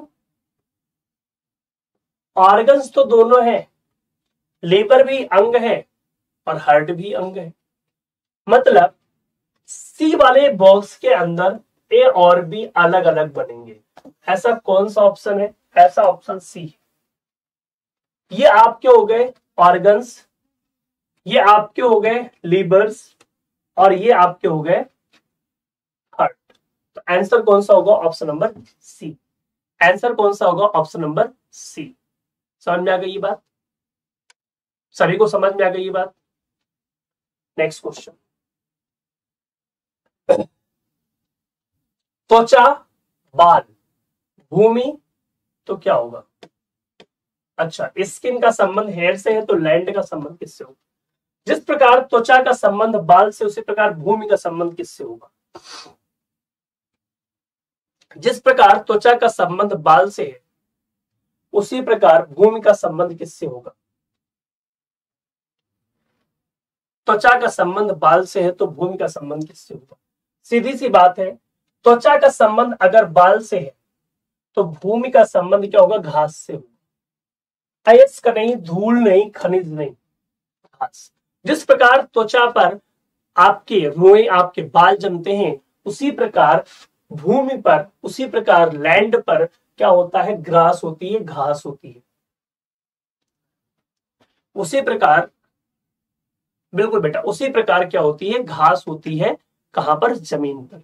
ऑर्गन्स तो दोनों है, लीवर भी अंग है और हार्ट भी अंग है। मतलब सी वाले बॉक्स के अंदर ए और बी अलग अलग बनेंगे। ऐसा कौन सा ऑप्शन है? ऐसा ऑप्शन सी। ये आपके हो गए ऑर्गन्स, ये आपके हो गए लीवर्स, और ये आपके हो गए हार्ट। तो आंसर कौन सा होगा? ऑप्शन नंबर सी। आंसर कौन सा होगा? Option number C. समझ में आ गई ये बात? सभी को समझ में आ गई ये बात? नेक्स्ट क्वेश्चन, त्वचा, बाल, भूमि, तो क्या होगा? अच्छा, स्किन का संबंध हेयर से है, तो लैंड का संबंध किससे होगा? जिस प्रकार त्वचा का संबंध बाल से, उसी प्रकार भूमि का संबंध किससे होगा? जिस प्रकार त्वचा का संबंध बाल से है, उसी प्रकार भूमि का संबंध किससे होगा? त्वचा का संबंध बाल से है, तो भूमि का संबंध किससे होगा? सीधी सी बात है, त्वचा का संबंध अगर बाल से है, तो भूमि का संबंध क्या होगा? घास से होगा। अयस्क नहीं, धूल नहीं, खनिज नहीं, घास। जिस प्रकार त्वचा पर आपके रोए, आपके बाल जमते हैं, उसी प्रकार भूमि पर, उसी प्रकार लैंड पर क्या होता है? ग्रास होती है, घास होती है। उसी प्रकार, बिल्कुल बेटा, उसी प्रकार क्या होती है? घास होती है। कहां पर? जमीन पर।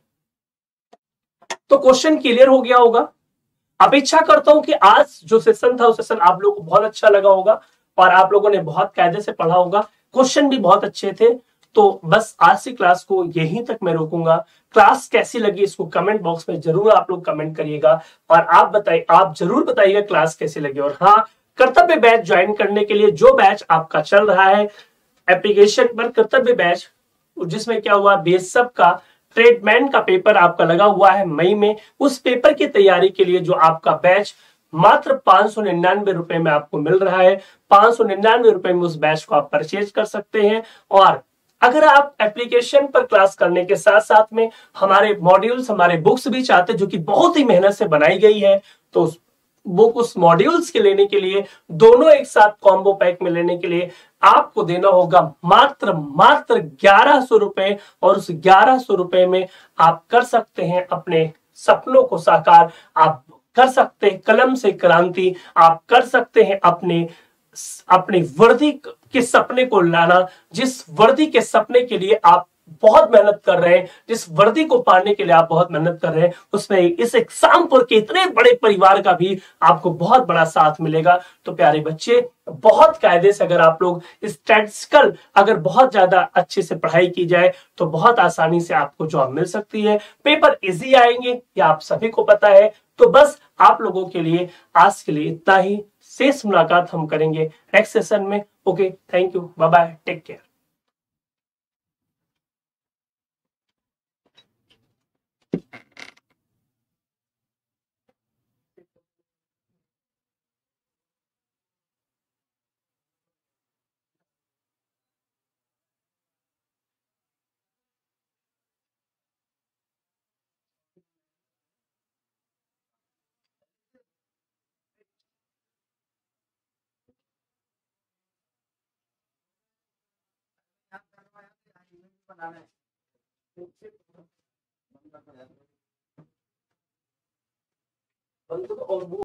तो क्वेश्चन क्लियर हो गया होगा। अपेक्षा करता हूं कि आज जो सेशन था, उस सेशन आप लोगों को बहुत अच्छा लगा होगा और आप लोगों ने बहुत कायदे से पढ़ा होगा। क्वेश्चन भी बहुत अच्छे थे। तो बस आज की क्लास को यहीं तक मैं रोकूंगा। क्लास कैसी लगी इसको कमेंट बॉक्स में जरूर आप लोग कमेंट करिएगा, और आप बताइए, आप जरूर बताइएगा क्लास कैसी लगी। और हाँ, कर्तव्य बैच ज्वाइन करने के लिए जो बैच आपका चल रहा है एप्लीकेशन पर, कर्तव्य बैच, जिसमें क्या हुआ, बेसब का ट्रेडमैन का पेपर आपका लगा हुआ है मई में, उस पेपर की तैयारी के लिए जो आपका बैच मात्र 599 रुपए में आपको मिल रहा है, 599 रुपए में उस बैच को आप परचेज कर सकते हैं। और अगर आप एप्लीकेशन पर क्लास करने के साथ साथ में हमारे मॉड्यूल्स, हमारे बुक्स भी चाहते, जो कि बहुत ही मेहनत से बनाई गई है, तो बुक उस मॉड्यूल्स के लेने के लिए, दोनों एक साथ कॉम्बो पैक में लेने के लिए आपको देना होगा मात्र मात्र 1100 रुपए। और उस 1100 रुपए में आप कर सकते हैं अपने सपनों को साकार, आप कर सकते हैं कलम से क्रांति, आप कर सकते हैं अपने अपनी वर्दी के सपने को लाना। जिस वर्दी के सपने के लिए आप बहुत मेहनत कर रहे हैं, जिस वर्दी को पाने के लिए आप बहुत मेहनत कर रहे हैं, उसमें इस एग्जामपुर के इतने बड़े परिवार का भी आपको बहुत बड़ा साथ मिलेगा। तो प्यारे बच्चे, बहुत कायदे से अगर आप लोग स्टैटिस्टिकल अगर बहुत ज्यादा अच्छे से पढ़ाई की जाए, तो बहुत आसानी से आपको जॉब मिल सकती है। पेपर इजी आएंगे, ये आप सभी को पता है। तो बस आप लोगों के लिए आज के लिए इतना ही। शेष मुलाकात हम करेंगे नेक्स्ट सेशन में। Okay, thank you, bye bye, take care. और